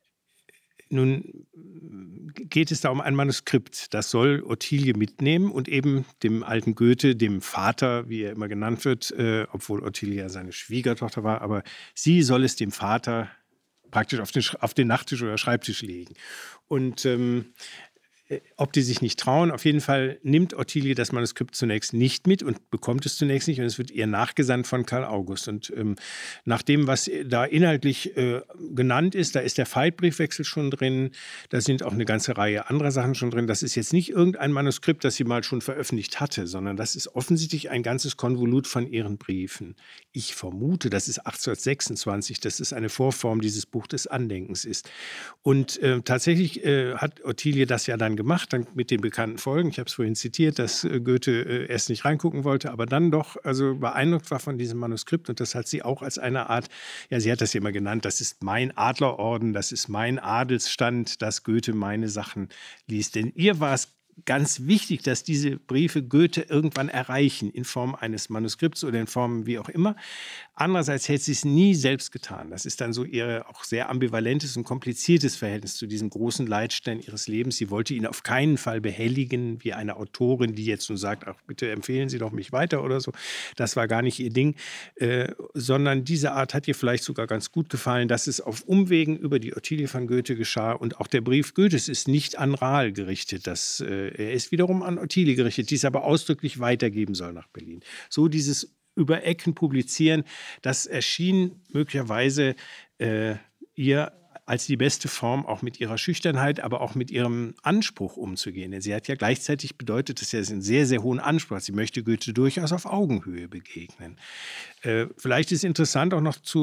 Speaker 3: nun geht es da um ein Manuskript, das soll Ottilie mitnehmen und eben dem alten Goethe, dem Vater, wie er immer genannt wird, äh, obwohl Ottilie ja seine Schwiegertochter war, aber sie soll es dem Vater praktisch auf den, auf den Nachttisch oder Schreibtisch legen. Und ähm, ob die sich nicht trauen, auf jeden Fall nimmt Ottilie das Manuskript zunächst nicht mit und bekommt es zunächst nicht und es wird ihr nachgesandt von Karl August. Und ähm, nach dem, was da inhaltlich äh, genannt ist, da ist der Veitbriefwechsel schon drin, da sind auch eine ganze Reihe anderer Sachen schon drin. Das ist jetzt nicht irgendein Manuskript, das sie mal schon veröffentlicht hatte, sondern das ist offensichtlich ein ganzes Konvolut von ihren Briefen. Ich vermute, das ist achtzehnhundertsechsundzwanzig, dass es eine Vorform dieses Buch des Andenkens ist. Und äh, tatsächlich äh, hat Ottilie das ja dann gemacht, dann mit den bekannten Folgen. Ich habe es vorhin zitiert, dass äh, Goethe äh, erst nicht reingucken wollte, aber dann doch also beeindruckt war von diesem Manuskript. Und das hat sie auch als eine Art, ja, sie hat das ja immer genannt, das ist mein Adlerorden, das ist mein Adelsstand, dass Goethe meine Sachen liest. Denn ihr war es ganz wichtig, dass diese Briefe Goethe irgendwann erreichen, in Form eines Manuskripts oder in Form wie auch immer. Andererseits hätte sie es nie selbst getan. Das ist dann so ihr auch sehr ambivalentes und kompliziertes Verhältnis zu diesem großen Leitstein ihres Lebens. Sie wollte ihn auf keinen Fall behelligen, wie eine Autorin, die jetzt nur sagt, ach, bitte empfehlen Sie doch mich weiter oder so. Das war gar nicht ihr Ding, äh, sondern diese Art hat ihr vielleicht sogar ganz gut gefallen, dass es auf Umwegen über die Ottilie von Goethe geschah. Und auch der Brief Goethes ist nicht an Rahel gerichtet, das äh, er ist wiederum an Ottilie gerichtet, die es aber ausdrücklich weitergeben soll nach Berlin. So dieses über Ecken publizieren, das erschien möglicherweise äh, ihr als die beste Form, auch mit ihrer Schüchternheit, aber auch mit ihrem Anspruch umzugehen. Denn sie hat ja gleichzeitig bedeutet, dass sie einen sehr, sehr hohen Anspruch hat. Sie möchte Goethe durchaus auf Augenhöhe begegnen. Äh, vielleicht ist interessant auch noch zu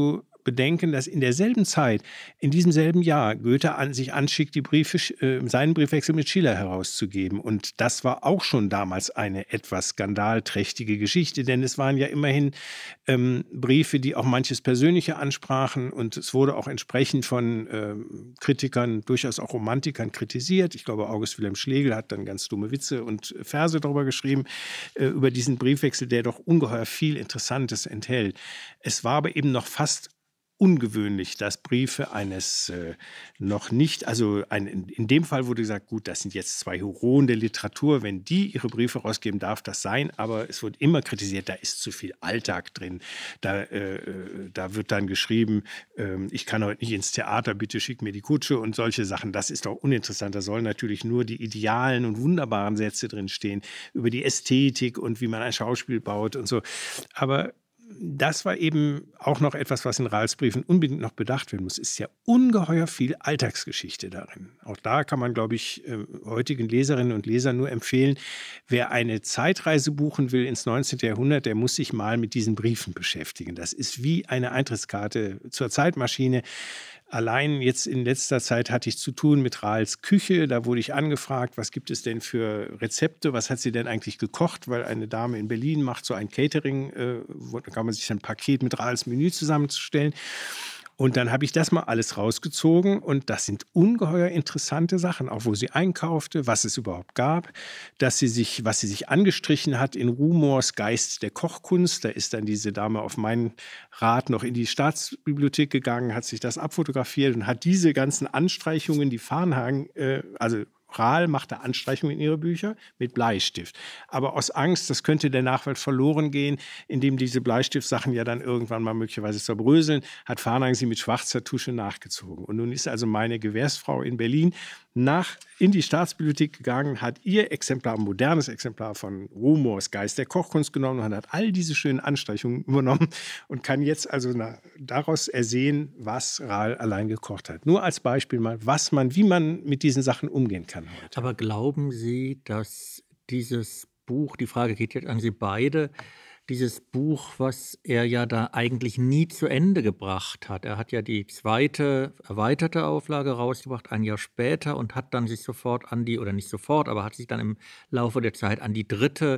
Speaker 3: bedenken, dass in derselben Zeit, in diesem selben Jahr, Goethe an, sich anschickt, die Briefe, äh, seinen Briefwechsel mit Schiller herauszugeben. Und das war auch schon damals eine etwas skandalträchtige Geschichte, denn es waren ja immerhin ähm, Briefe, die auch manches Persönliche ansprachen, und es wurde auch entsprechend von ähm, Kritikern, durchaus auch Romantikern kritisiert. Ich glaube, August Wilhelm Schlegel hat dann ganz dumme Witze und Verse darüber geschrieben, äh, über diesen Briefwechsel, der doch ungeheuer viel Interessantes enthält. Es war aber eben noch fast ungewöhnlich, dass Briefe eines äh, noch nicht, also ein, in, in dem Fall wurde gesagt, gut, das sind jetzt zwei Heroen der Literatur, wenn die ihre Briefe rausgeben, darf das sein, aber es wird immer kritisiert, da ist zu viel Alltag drin, da, äh, da wird dann geschrieben, äh, ich kann heute nicht ins Theater, bitte schick mir die Kutsche und solche Sachen, das ist doch uninteressant, da sollen natürlich nur die idealen und wunderbaren Sätze drin stehen, über die Ästhetik und wie man ein Schauspiel baut und so, aber das war eben auch noch etwas, was in Rahls Briefen unbedingt noch bedacht werden muss. Es ist ja ungeheuer viel Alltagsgeschichte darin. Auch da kann man, glaube ich, äh, heutigen Leserinnen und Lesern nur empfehlen, wer eine Zeitreise buchen will ins neunzehnten Jahrhundert, der muss sich mal mit diesen Briefen beschäftigen. Das ist wie eine Eintrittskarte zur Zeitmaschine. Allein jetzt in letzter Zeit hatte ich zu tun mit Rahls Küche. Da wurde ich angefragt, was gibt es denn für Rezepte? Was hat sie denn eigentlich gekocht? Weil eine Dame in Berlin macht so ein Catering, äh, da kann man sich ein Paket mit Rahls Menü zusammenzustellen. Und dann habe ich das mal alles rausgezogen und das sind ungeheuer interessante Sachen, auch wo sie einkaufte, was es überhaupt gab, dass sie sich, was sie sich angestrichen hat in Rumors Geist der Kochkunst. Da ist dann diese Dame auf meinen Rat noch in die Staatsbibliothek gegangen, hat sich das abfotografiert und hat diese ganzen Anstreichungen, die Varnhagen, äh, also Rahl machte Anstreichungen in ihre Bücher mit Bleistift. Aber aus Angst, das könnte der Nachwelt verloren gehen, indem diese Bleistiftsachen ja dann irgendwann mal möglicherweise zerbröseln, hat Varnhagen sie mit schwarzer Tusche nachgezogen. Und nun ist also meine Gewährsfrau in Berlin nach in die Staatsbibliothek gegangen, hat ihr Exemplar, ein modernes Exemplar von Rumors Geist der Kochkunst genommen und hat all diese schönen Anstreichungen übernommen und kann jetzt also na, daraus ersehen, was Rahl allein gekocht hat. Nur als Beispiel mal, was man, wie man mit diesen Sachen umgehen kann heute.
Speaker 2: Aber glauben Sie, dass dieses Buch, die Frage geht jetzt an Sie beide, dieses Buch, was er ja da eigentlich nie zu Ende gebracht hat. Er hat ja die zweite erweiterte Auflage rausgebracht, ein Jahr später, und hat dann sich sofort an die, oder nicht sofort, aber hat sich dann im Laufe der Zeit an die dritte,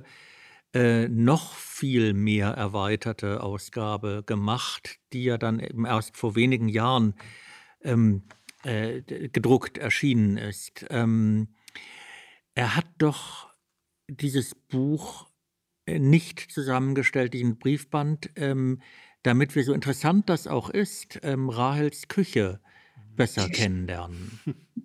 Speaker 2: äh, noch viel mehr erweiterte Ausgabe gemacht, die ja dann eben erst vor wenigen Jahren ähm, äh, gedruckt erschienen ist. Ähm, er hat doch dieses Buch nicht zusammengestellt, diesen Briefband, ähm, damit wir, so interessant das auch ist, ähm, Rahels Küche besser kennenlernen.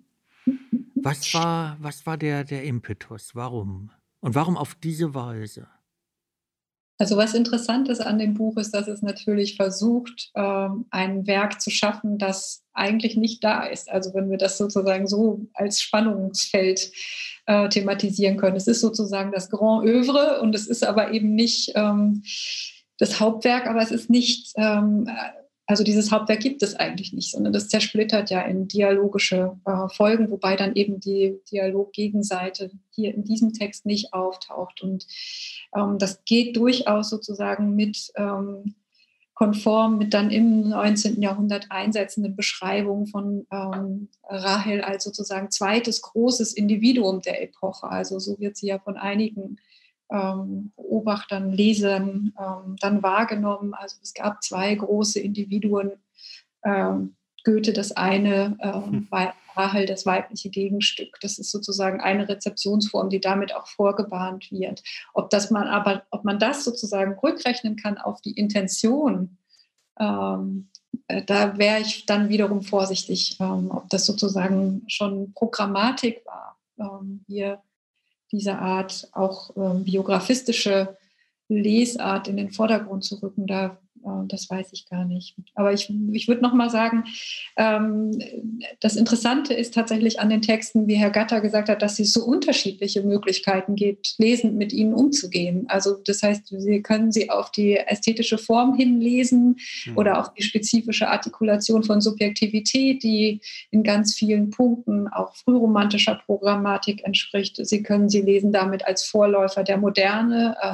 Speaker 2: Was war, was war der, der Impetus? Warum? Und warum auf diese Weise?
Speaker 4: Also was interessant ist an dem Buch ist, dass es natürlich versucht, ähm, ein Werk zu schaffen, das eigentlich nicht da ist. Also wenn wir das sozusagen so als Spannungsfeld äh, thematisieren können. Es ist sozusagen das Grand Œuvre und es ist aber eben nicht ähm, das Hauptwerk, aber es ist nicht, ähm, also dieses Hauptwerk gibt es eigentlich nicht, sondern das zersplittert ja in dialogische äh, Folgen, wobei dann eben die Dialoggegenseite hier in diesem Text nicht auftaucht. Und ähm, das geht durchaus sozusagen mit ähm, konform mit dann im neunzehnten Jahrhundert einsetzenden Beschreibungen von ähm, Rahel als sozusagen zweites großes Individuum der Epoche. Also so wird sie ja von einigen ähm, Beobachtern, Lesern ähm, dann wahrgenommen. Also es gab zwei große Individuen, ähm, Goethe das eine, ähm, Rahel das weibliche Gegenstück. Das ist sozusagen eine Rezeptionsform, die damit auch vorgebahnt wird. Ob das man aber, ob man das sozusagen rückrechnen kann auf die Intention, ähm, äh, da wäre ich dann wiederum vorsichtig, ähm, ob das sozusagen schon Programmatik war, ähm, hier diese Art auch ähm, biografistische Lesart in den Vordergrund zu rücken, da, äh, das weiß ich gar nicht. Aber ich, ich würde noch mal sagen, ähm, das Interessante ist tatsächlich an den Texten, wie Herr Gatter gesagt hat, dass es so unterschiedliche Möglichkeiten gibt, lesend mit ihnen umzugehen. Also das heißt, Sie können sie auf die ästhetische Form hinlesen mhm. oder auf die spezifische Artikulation von Subjektivität, die in ganz vielen Punkten auch frühromantischer Programmatik entspricht. Sie können sie lesen damit als Vorläufer der Moderne, äh, auch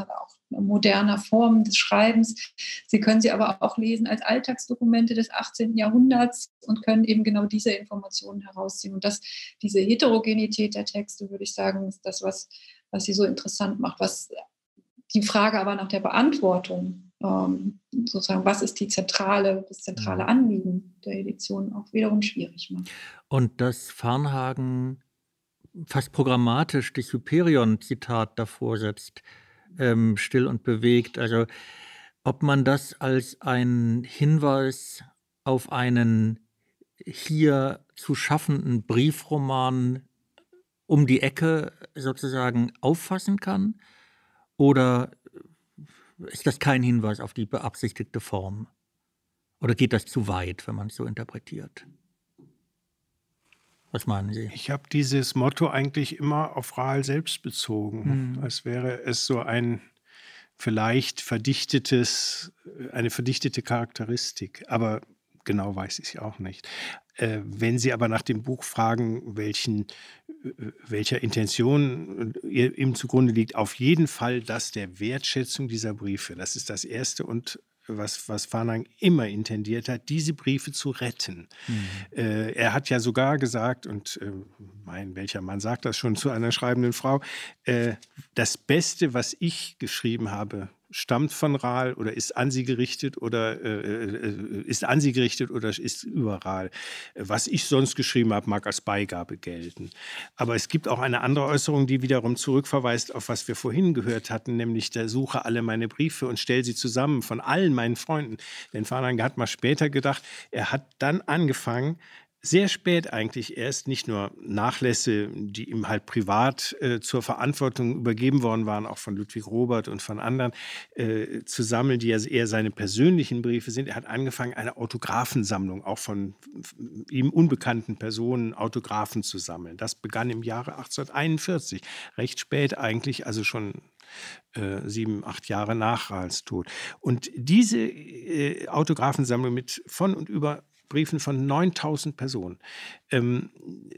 Speaker 4: moderner Form des Schreibens. Sie können sie aber auch lesen als Alltagsdokumente des achtzehnten Jahrhunderts und können eben genau diese Informationen herausziehen. Und das, diese Heterogenität der Texte, würde ich sagen, ist das, was, was sie so interessant macht. Was die Frage aber nach der Beantwortung, ähm, sozusagen, was ist die zentrale, das zentrale Anliegen der Edition, auch wiederum schwierig macht.
Speaker 2: Und dass Varnhagen fast programmatisch das Hyperion-Zitat davor setzt, ähm, still und bewegt. Also ob man das als einen Hinweis auf einen hier zu schaffenden Briefroman um die Ecke sozusagen auffassen kann, oder ist das kein Hinweis auf die beabsichtigte Form? Oder geht das zu weit, wenn man es so interpretiert? Was meinen Sie?
Speaker 3: Ich habe dieses Motto eigentlich immer auf Rahel selbst bezogen,
Speaker 2: Hm.
Speaker 3: als wäre es so ein vielleicht verdichtetes, eine verdichtete Charakteristik. Aber genau weiß ich es auch nicht. Äh, wenn Sie aber nach dem Buch fragen, welchen, äh, welcher Intention ihr ihm zugrunde liegt, auf jeden Fall das der Wertschätzung dieser Briefe. Das ist das Erste und was, was Varnhagen immer intendiert hat, diese Briefe zu retten.
Speaker 2: Mhm.
Speaker 3: Äh, er hat ja sogar gesagt, und äh, mein, welcher Mann sagt das schon zu einer schreibenden Frau, äh, das Beste, was ich geschrieben habe, stammt von Rahel oder ist an sie gerichtet oder äh, äh, ist an sie gerichtet oder ist über Rahel. Was ich sonst geschrieben habe, mag als Beigabe gelten. Aber es gibt auch eine andere Äußerung, die wiederum zurückverweist auf was wir vorhin gehört hatten, nämlich der suche alle meine Briefe und stell sie zusammen von allen meinen Freunden. Denn Varnhagen hat mal später gedacht, er hat dann angefangen, sehr spät eigentlich erst, nicht nur Nachlässe, die ihm halt privat äh, zur Verantwortung übergeben worden waren, auch von Ludwig Robert und von anderen, äh, zu sammeln, die ja eher seine persönlichen Briefe sind. Er hat angefangen, eine Autographensammlung, auch von ihm unbekannten Personen, Autographen zu sammeln. Das begann im Jahre achtzehnhunderteinundvierzig, recht spät eigentlich, also schon äh, sieben, acht Jahre nach Rahels Tod. Und diese äh, Autographensammlung mit von und über Briefen von neuntausend Personen. Ähm,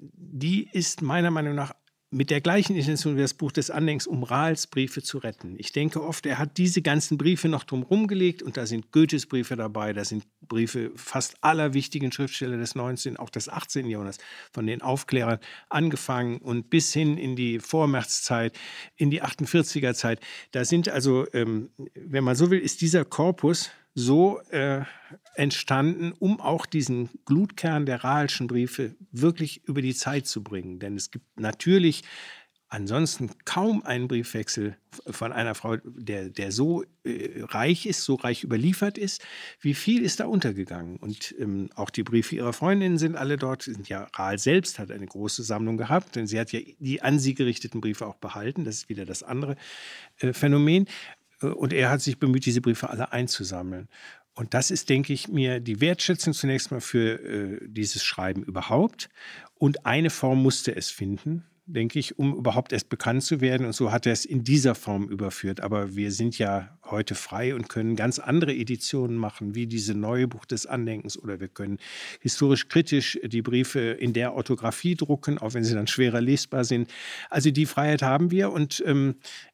Speaker 3: die ist meiner Meinung nach mit der gleichen Intention wie das Buch des Andenkens, um Rahels Briefe zu retten. Ich denke oft, er hat diese ganzen Briefe noch drumherum gelegt und da sind Goethes Briefe dabei, da sind Briefe fast aller wichtigen Schriftsteller des neunzehnten, auch des achtzehnten Jahrhunderts, von den Aufklärern angefangen und bis hin in die Vormärztzeit, in die achtundvierziger Zeit. Da sind also, ähm, wenn man so will, ist dieser Korpus so äh, entstanden, um auch diesen Glutkern der Rahelschen Briefe wirklich über die Zeit zu bringen. Denn es gibt natürlich ansonsten kaum einen Briefwechsel von einer Frau, der, der so äh, reich ist, so reich überliefert ist. Wie viel ist da untergegangen? Und ähm, auch die Briefe ihrer Freundinnen sind alle dort. Sind ja, Rahel selbst hat eine große Sammlung gehabt, denn sie hat ja die an sie gerichteten Briefe auch behalten. Das ist wieder das andere äh, Phänomen. Und er hat sich bemüht, diese Briefe alle einzusammeln. Und das ist, denke ich mir, die Wertschätzung zunächst mal für äh, dieses Schreiben überhaupt. Und eine Form musste es finden, denke ich, um überhaupt erst bekannt zu werden. Und so hat er es in dieser Form überführt. Aber wir sind ja heute frei und können ganz andere Editionen machen, wie diese neue Buch des Andenkens. Oder wir können historisch kritisch die Briefe in der Orthographie drucken, auch wenn sie dann schwerer lesbar sind. Also die Freiheit haben wir und ähm,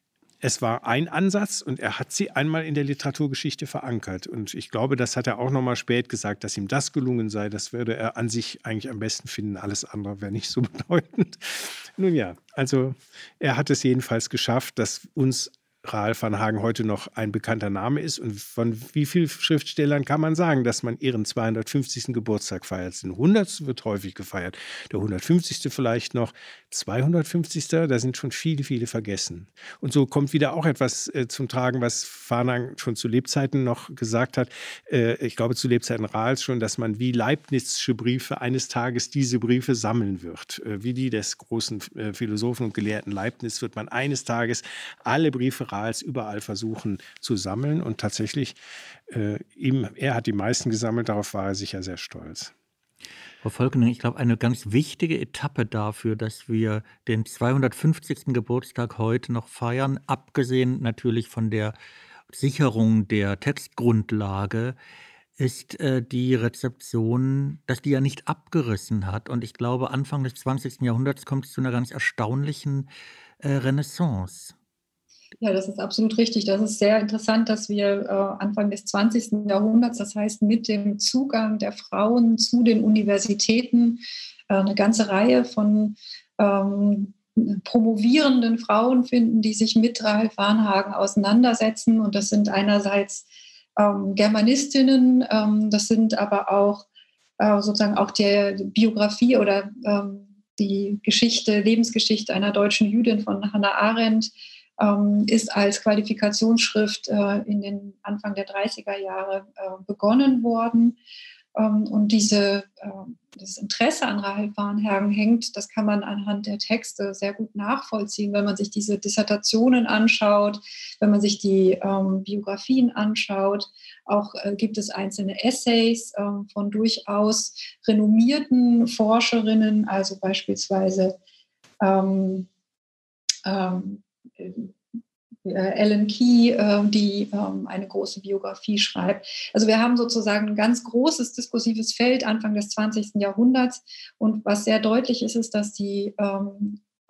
Speaker 3: es war ein Ansatz und er hat sie einmal in der Literaturgeschichte verankert. Und ich glaube, das hat er auch noch mal spät gesagt, dass ihm das gelungen sei. Das würde er an sich eigentlich am besten finden. Alles andere wäre nicht so bedeutend. Nun ja, also er hat es jedenfalls geschafft, dass uns Rahel Varnhagen heute noch ein bekannter Name ist. Und von wie vielen Schriftstellern kann man sagen, dass man ihren zweihundertfünfzigsten Geburtstag feiert? Den hundertsten wird häufig gefeiert, der hundertfünfzigste vielleicht noch, zweihundertfünfzigste Da sind schon viele, viele vergessen. Und so kommt wieder auch etwas äh, zum Tragen, was Varnhagen schon zu Lebzeiten noch gesagt hat. Äh, ich glaube, zu Lebzeiten Rahels schon, dass man wie Leibnizsche Briefe eines Tages diese Briefe sammeln wird. Äh, wie die des großen äh, Philosophen und Gelehrten Leibniz wird man eines Tages alle Briefe Rahels überall versuchen zu sammeln. Und tatsächlich, äh, ihm, er hat die meisten gesammelt, darauf war er sicher sehr stolz.
Speaker 2: Frau Volkning, ich glaube, eine ganz wichtige Etappe dafür, dass wir den zweihundertfünfzigsten Geburtstag heute noch feiern, abgesehen natürlich von der Sicherung der Textgrundlage, ist äh, die Rezeption, dass die ja nicht abgerissen hat. Und ich glaube, Anfang des zwanzigsten Jahrhunderts kommt es zu einer ganz erstaunlichen äh, Renaissance.
Speaker 4: Ja, das ist absolut richtig. Das ist sehr interessant, dass wir äh, Anfang des zwanzigsten Jahrhunderts, das heißt mit dem Zugang der Frauen zu den Universitäten, äh, eine ganze Reihe von ähm, promovierenden Frauen finden, die sich mit Rahel Varnhagen auseinandersetzen. Und das sind einerseits ähm, Germanistinnen, ähm, das sind aber auch äh, sozusagen auch die Biografie oder ähm, die Geschichte, Lebensgeschichte einer deutschen Jüdin von Hannah Arendt, ähm, ist als Qualifikationsschrift äh, in den Anfang der dreißiger Jahre äh, begonnen worden. Ähm, und diese, äh, das Interesse an Rahel Varnhagen hängt, das kann man anhand der Texte sehr gut nachvollziehen, wenn man sich diese Dissertationen anschaut, wenn man sich die ähm, Biografien anschaut. Auch äh, gibt es einzelne Essays äh, von durchaus renommierten Forscherinnen, also beispielsweise ähm, ähm, Ellen Key, äh, die ähm, eine große Biografie schreibt. Also wir haben sozusagen ein ganz großes diskursives Feld Anfang des zwanzigsten Jahrhunderts. Und was sehr deutlich ist, ist, dass die ähm, äh,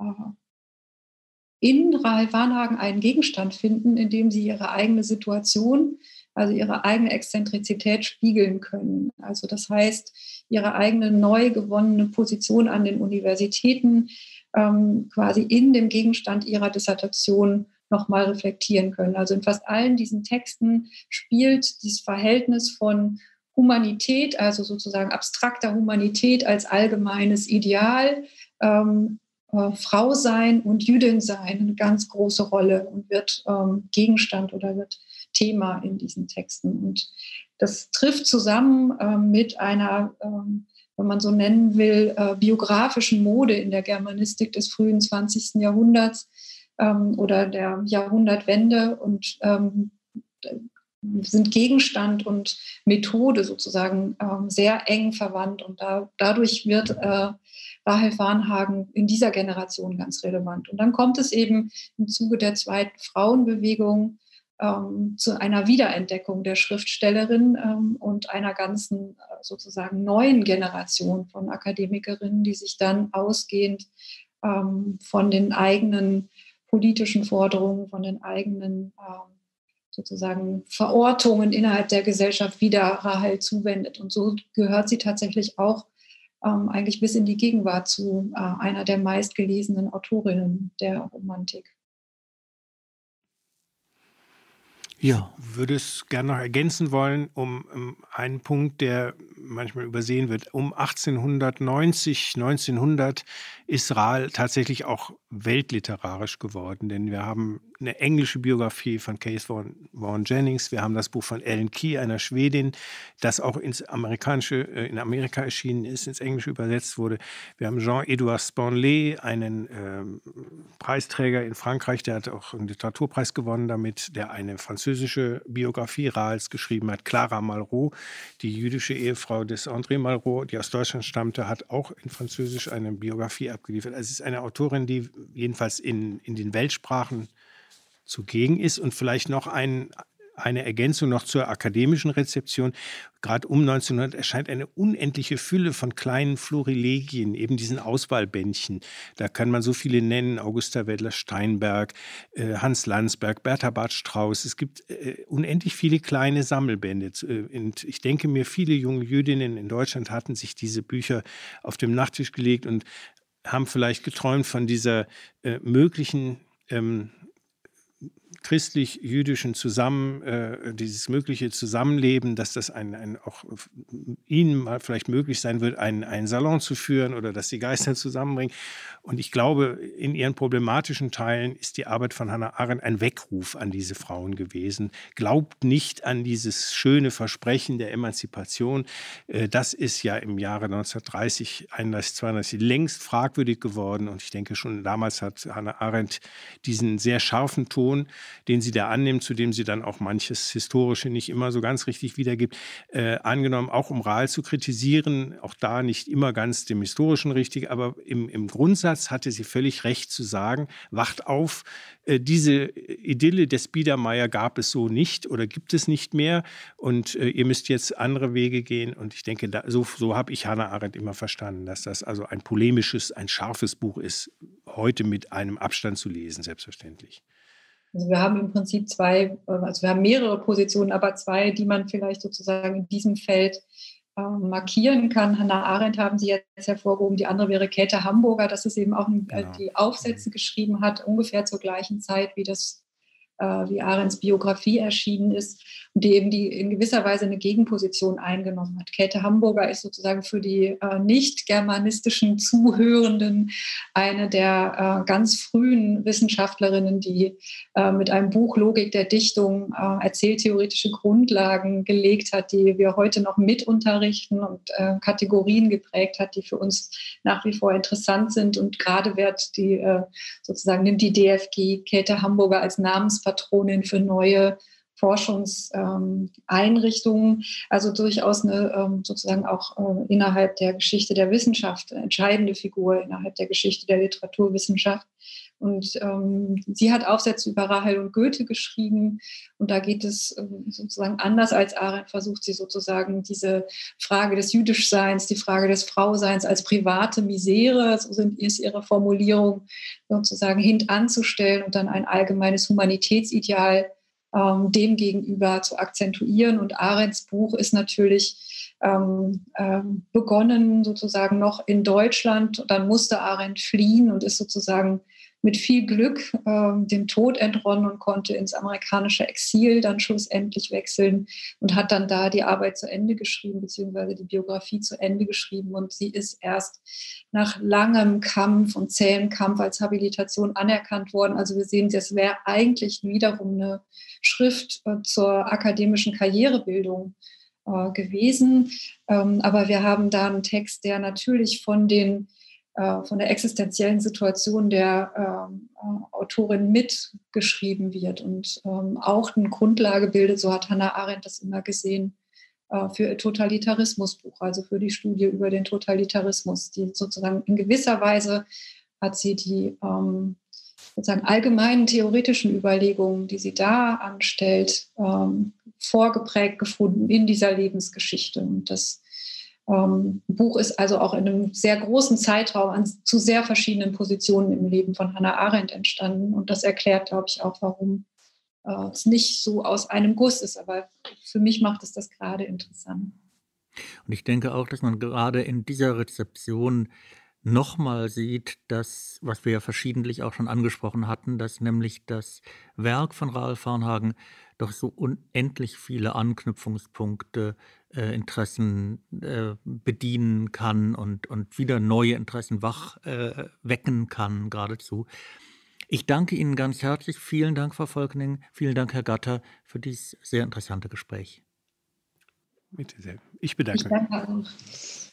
Speaker 4: in Rahel Varnhagen einen Gegenstand finden, in dem sie ihre eigene Situation, also ihre eigene Exzentrizität spiegeln können. Also das heißt, ihre eigene neu gewonnene Position an den Universitäten ähm, quasi in dem Gegenstand ihrer Dissertation nochmal reflektieren können. Also in fast allen diesen Texten spielt dieses Verhältnis von Humanität, also sozusagen abstrakter Humanität als allgemeines Ideal, ähm, äh, Frau sein und Jüdin sein eine ganz große Rolle und wird ähm, Gegenstand oder wird Thema in diesen Texten. Und das trifft zusammen ähm, mit einer, ähm, wenn man so nennen will, äh, biografischen Mode in der Germanistik des frühen zwanzigsten Jahrhunderts ähm, oder der Jahrhundertwende und ähm, sind Gegenstand und Methode sozusagen ähm, sehr eng verwandt. Und da, dadurch wird äh, Rahel Varnhagen in dieser Generation ganz relevant. Und dann kommt es eben im Zuge der zweiten Frauenbewegung ähm, zu einer Wiederentdeckung der Schriftstellerin ähm, und einer ganzen äh, sozusagen neuen Generation von Akademikerinnen, die sich dann ausgehend ähm, von den eigenen politischen Forderungen, von den eigenen ähm, sozusagen Verortungen innerhalb der Gesellschaft wieder Rahel zuwendet. Und so gehört sie tatsächlich auch ähm, eigentlich bis in die Gegenwart zu äh, einer der meistgelesenen Autorinnen der Romantik.
Speaker 3: Ja, würde es gerne noch ergänzen wollen, um, um einen Punkt, der manchmal übersehen wird. Um achtzehnhundertneunzig, neunzehnhundert ist Rahel tatsächlich auch weltliterarisch geworden, denn wir haben eine englische Biografie von Keith Vaughan, Vaughan Jennings, wir haben das Buch von Ellen Key, einer Schwedin, das auch ins Amerikanische, äh, in Amerika erschienen ist, ins Englische übersetzt wurde. Wir haben Jean-Edouard Spanley, einen äh, Preisträger in Frankreich, der hat auch einen Literaturpreis gewonnen damit, der eine französische Biografie Rahels geschrieben hat. Clara Malraux, die jüdische Ehefrau des André Malraux, die aus Deutschland stammte, hat auch in Französisch eine Biografie abgeliefert. Also es ist eine Autorin, die jedenfalls in, in den Weltsprachen zugegen ist. Und vielleicht noch ein, eine Ergänzung noch zur akademischen Rezeption. Gerade um neunzehnhundert erscheint eine unendliche Fülle von kleinen Florilegien, eben diesen Auswahlbändchen. Da kann man so viele nennen: Augusta Wedler-Steinberg, äh, Hans Landsberg, Bertha Barth Strauß. Es gibt äh, unendlich viele kleine Sammelbände. Und ich denke mir, viele junge Jüdinnen in Deutschland hatten sich diese Bücher auf den Nachttisch gelegt und haben vielleicht geträumt von dieser äh, möglichen ähm, christlich-jüdischen Zusammen, äh, dieses mögliche Zusammenleben, dass das ein, ein auch ihnen mal vielleicht möglich sein wird, einen, einen Salon zu führen oder dass die Geister zusammenbringen. Und ich glaube, in ihren problematischen Teilen ist die Arbeit von Hannah Arendt ein Weckruf an diese Frauen gewesen. Glaubt nicht an dieses schöne Versprechen der Emanzipation. Äh, das ist ja im Jahre neunzehnhundertdreißig, einunddreißig, zweiunddreißig längst fragwürdig geworden. Und ich denke, schon damals hat Hannah Arendt diesen sehr scharfen Ton, den sie da annimmt, zu dem sie dann auch manches Historische nicht immer so ganz richtig wiedergibt, äh, angenommen, auch um Rahel zu kritisieren, auch da nicht immer ganz dem Historischen richtig, aber im, im Grundsatz hatte sie völlig recht zu sagen: Wacht auf, äh, diese Idylle des Biedermeier gab es so nicht oder gibt es nicht mehr und äh, ihr müsst jetzt andere Wege gehen. Und ich denke, da, so, so habe ich Hannah Arendt immer verstanden, dass das also ein polemisches, ein scharfes Buch ist, heute mit einem Abstand zu lesen, selbstverständlich.
Speaker 4: Also wir haben im Prinzip zwei, also wir haben mehrere Positionen, aber zwei, die man vielleicht sozusagen in diesem Feld äh, markieren kann. Hannah Arendt haben Sie jetzt hervorgehoben, die andere wäre Käthe Hamburger, das ist eben auch äh,
Speaker 3: Genau.
Speaker 4: die Aufsätze geschrieben hat, ungefähr zur gleichen Zeit, wie das äh, wie Arendts Biografie erschienen ist und die eben die in gewisser Weise eine Gegenposition eingenommen hat. Käthe Hamburger ist sozusagen für die äh, nicht-germanistischen Zuhörenden eine der äh, ganz frühen Wissenschaftlerinnen, die äh, mit einem Buch Logik der Dichtung äh, erzähltheoretische Grundlagen gelegt hat, die wir heute noch mit unterrichten und äh, Kategorien geprägt hat, die für uns nach wie vor interessant sind. Und gerade wird die äh, sozusagen nimmt die D F G Käthe Hamburger als Namenspatronin für neue Forschungseinrichtungen, also durchaus eine ähm, sozusagen auch äh, innerhalb der Geschichte der Wissenschaft eine entscheidende Figur innerhalb der Geschichte der Literaturwissenschaft. Und ähm, sie hat Aufsätze über Rahel und Goethe geschrieben. Und da geht es äh, sozusagen anders als Arendt, versucht sie sozusagen diese Frage des Jüdischseins, die Frage des Frauseins als private Misere, so sind, ist ihre Formulierung, sozusagen hintanzustellen und dann ein allgemeines Humanitätsideal ähm, dem gegenüber zu akzentuieren. Und Arendts Buch ist natürlich ähm, ähm, begonnen sozusagen noch in Deutschland. Dann musste Arendt fliehen und ist sozusagen mit viel Glück ähm, dem Tod entronnen und konnte ins amerikanische Exil dann schlussendlich wechseln und hat dann da die Arbeit zu Ende geschrieben, beziehungsweise die Biografie zu Ende geschrieben. Und sie ist erst nach langem Kampf und zähem Kampf als Habilitation anerkannt worden. Also wir sehen, das wäre eigentlich wiederum eine Schrift äh, zur akademischen Karrierebildung äh, gewesen. Ähm, aber wir haben da einen Text, der natürlich von den von der existenziellen Situation der ähm, Autorin mitgeschrieben wird und ähm, auch eine Grundlage bildet, so hat Hannah Arendt das immer gesehen, äh, für ihr Totalitarismusbuch, also für die Studie über den Totalitarismus, die sozusagen in gewisser Weise hat sie die ähm, sozusagen allgemeinen theoretischen Überlegungen, die sie da anstellt, ähm, vorgeprägt gefunden in dieser Lebensgeschichte. Und das Ähm, Buch ist also auch in einem sehr großen Zeitraum an, zu sehr verschiedenen Positionen im Leben von Hannah Arendt entstanden. Und das erklärt, glaube ich, auch, warum äh, es nicht so aus einem Guss ist. Aber für mich macht es das gerade interessant.
Speaker 2: Und ich denke auch, dass man gerade in dieser Rezeption nochmal sieht, dass, was wir ja verschiedentlich auch schon angesprochen hatten, dass nämlich das Werk von Rahel Varnhagen doch so unendlich viele Anknüpfungspunkte, äh, Interessen äh, bedienen kann und, und wieder neue Interessen wach äh, wecken kann geradezu. Ich danke Ihnen ganz herzlich. Vielen Dank, Frau Volkning. Vielen Dank, Herr Gatter, für dieses sehr interessante Gespräch.
Speaker 3: Bitte sehr. Ich bedanke mich.
Speaker 4: Ich danke auch.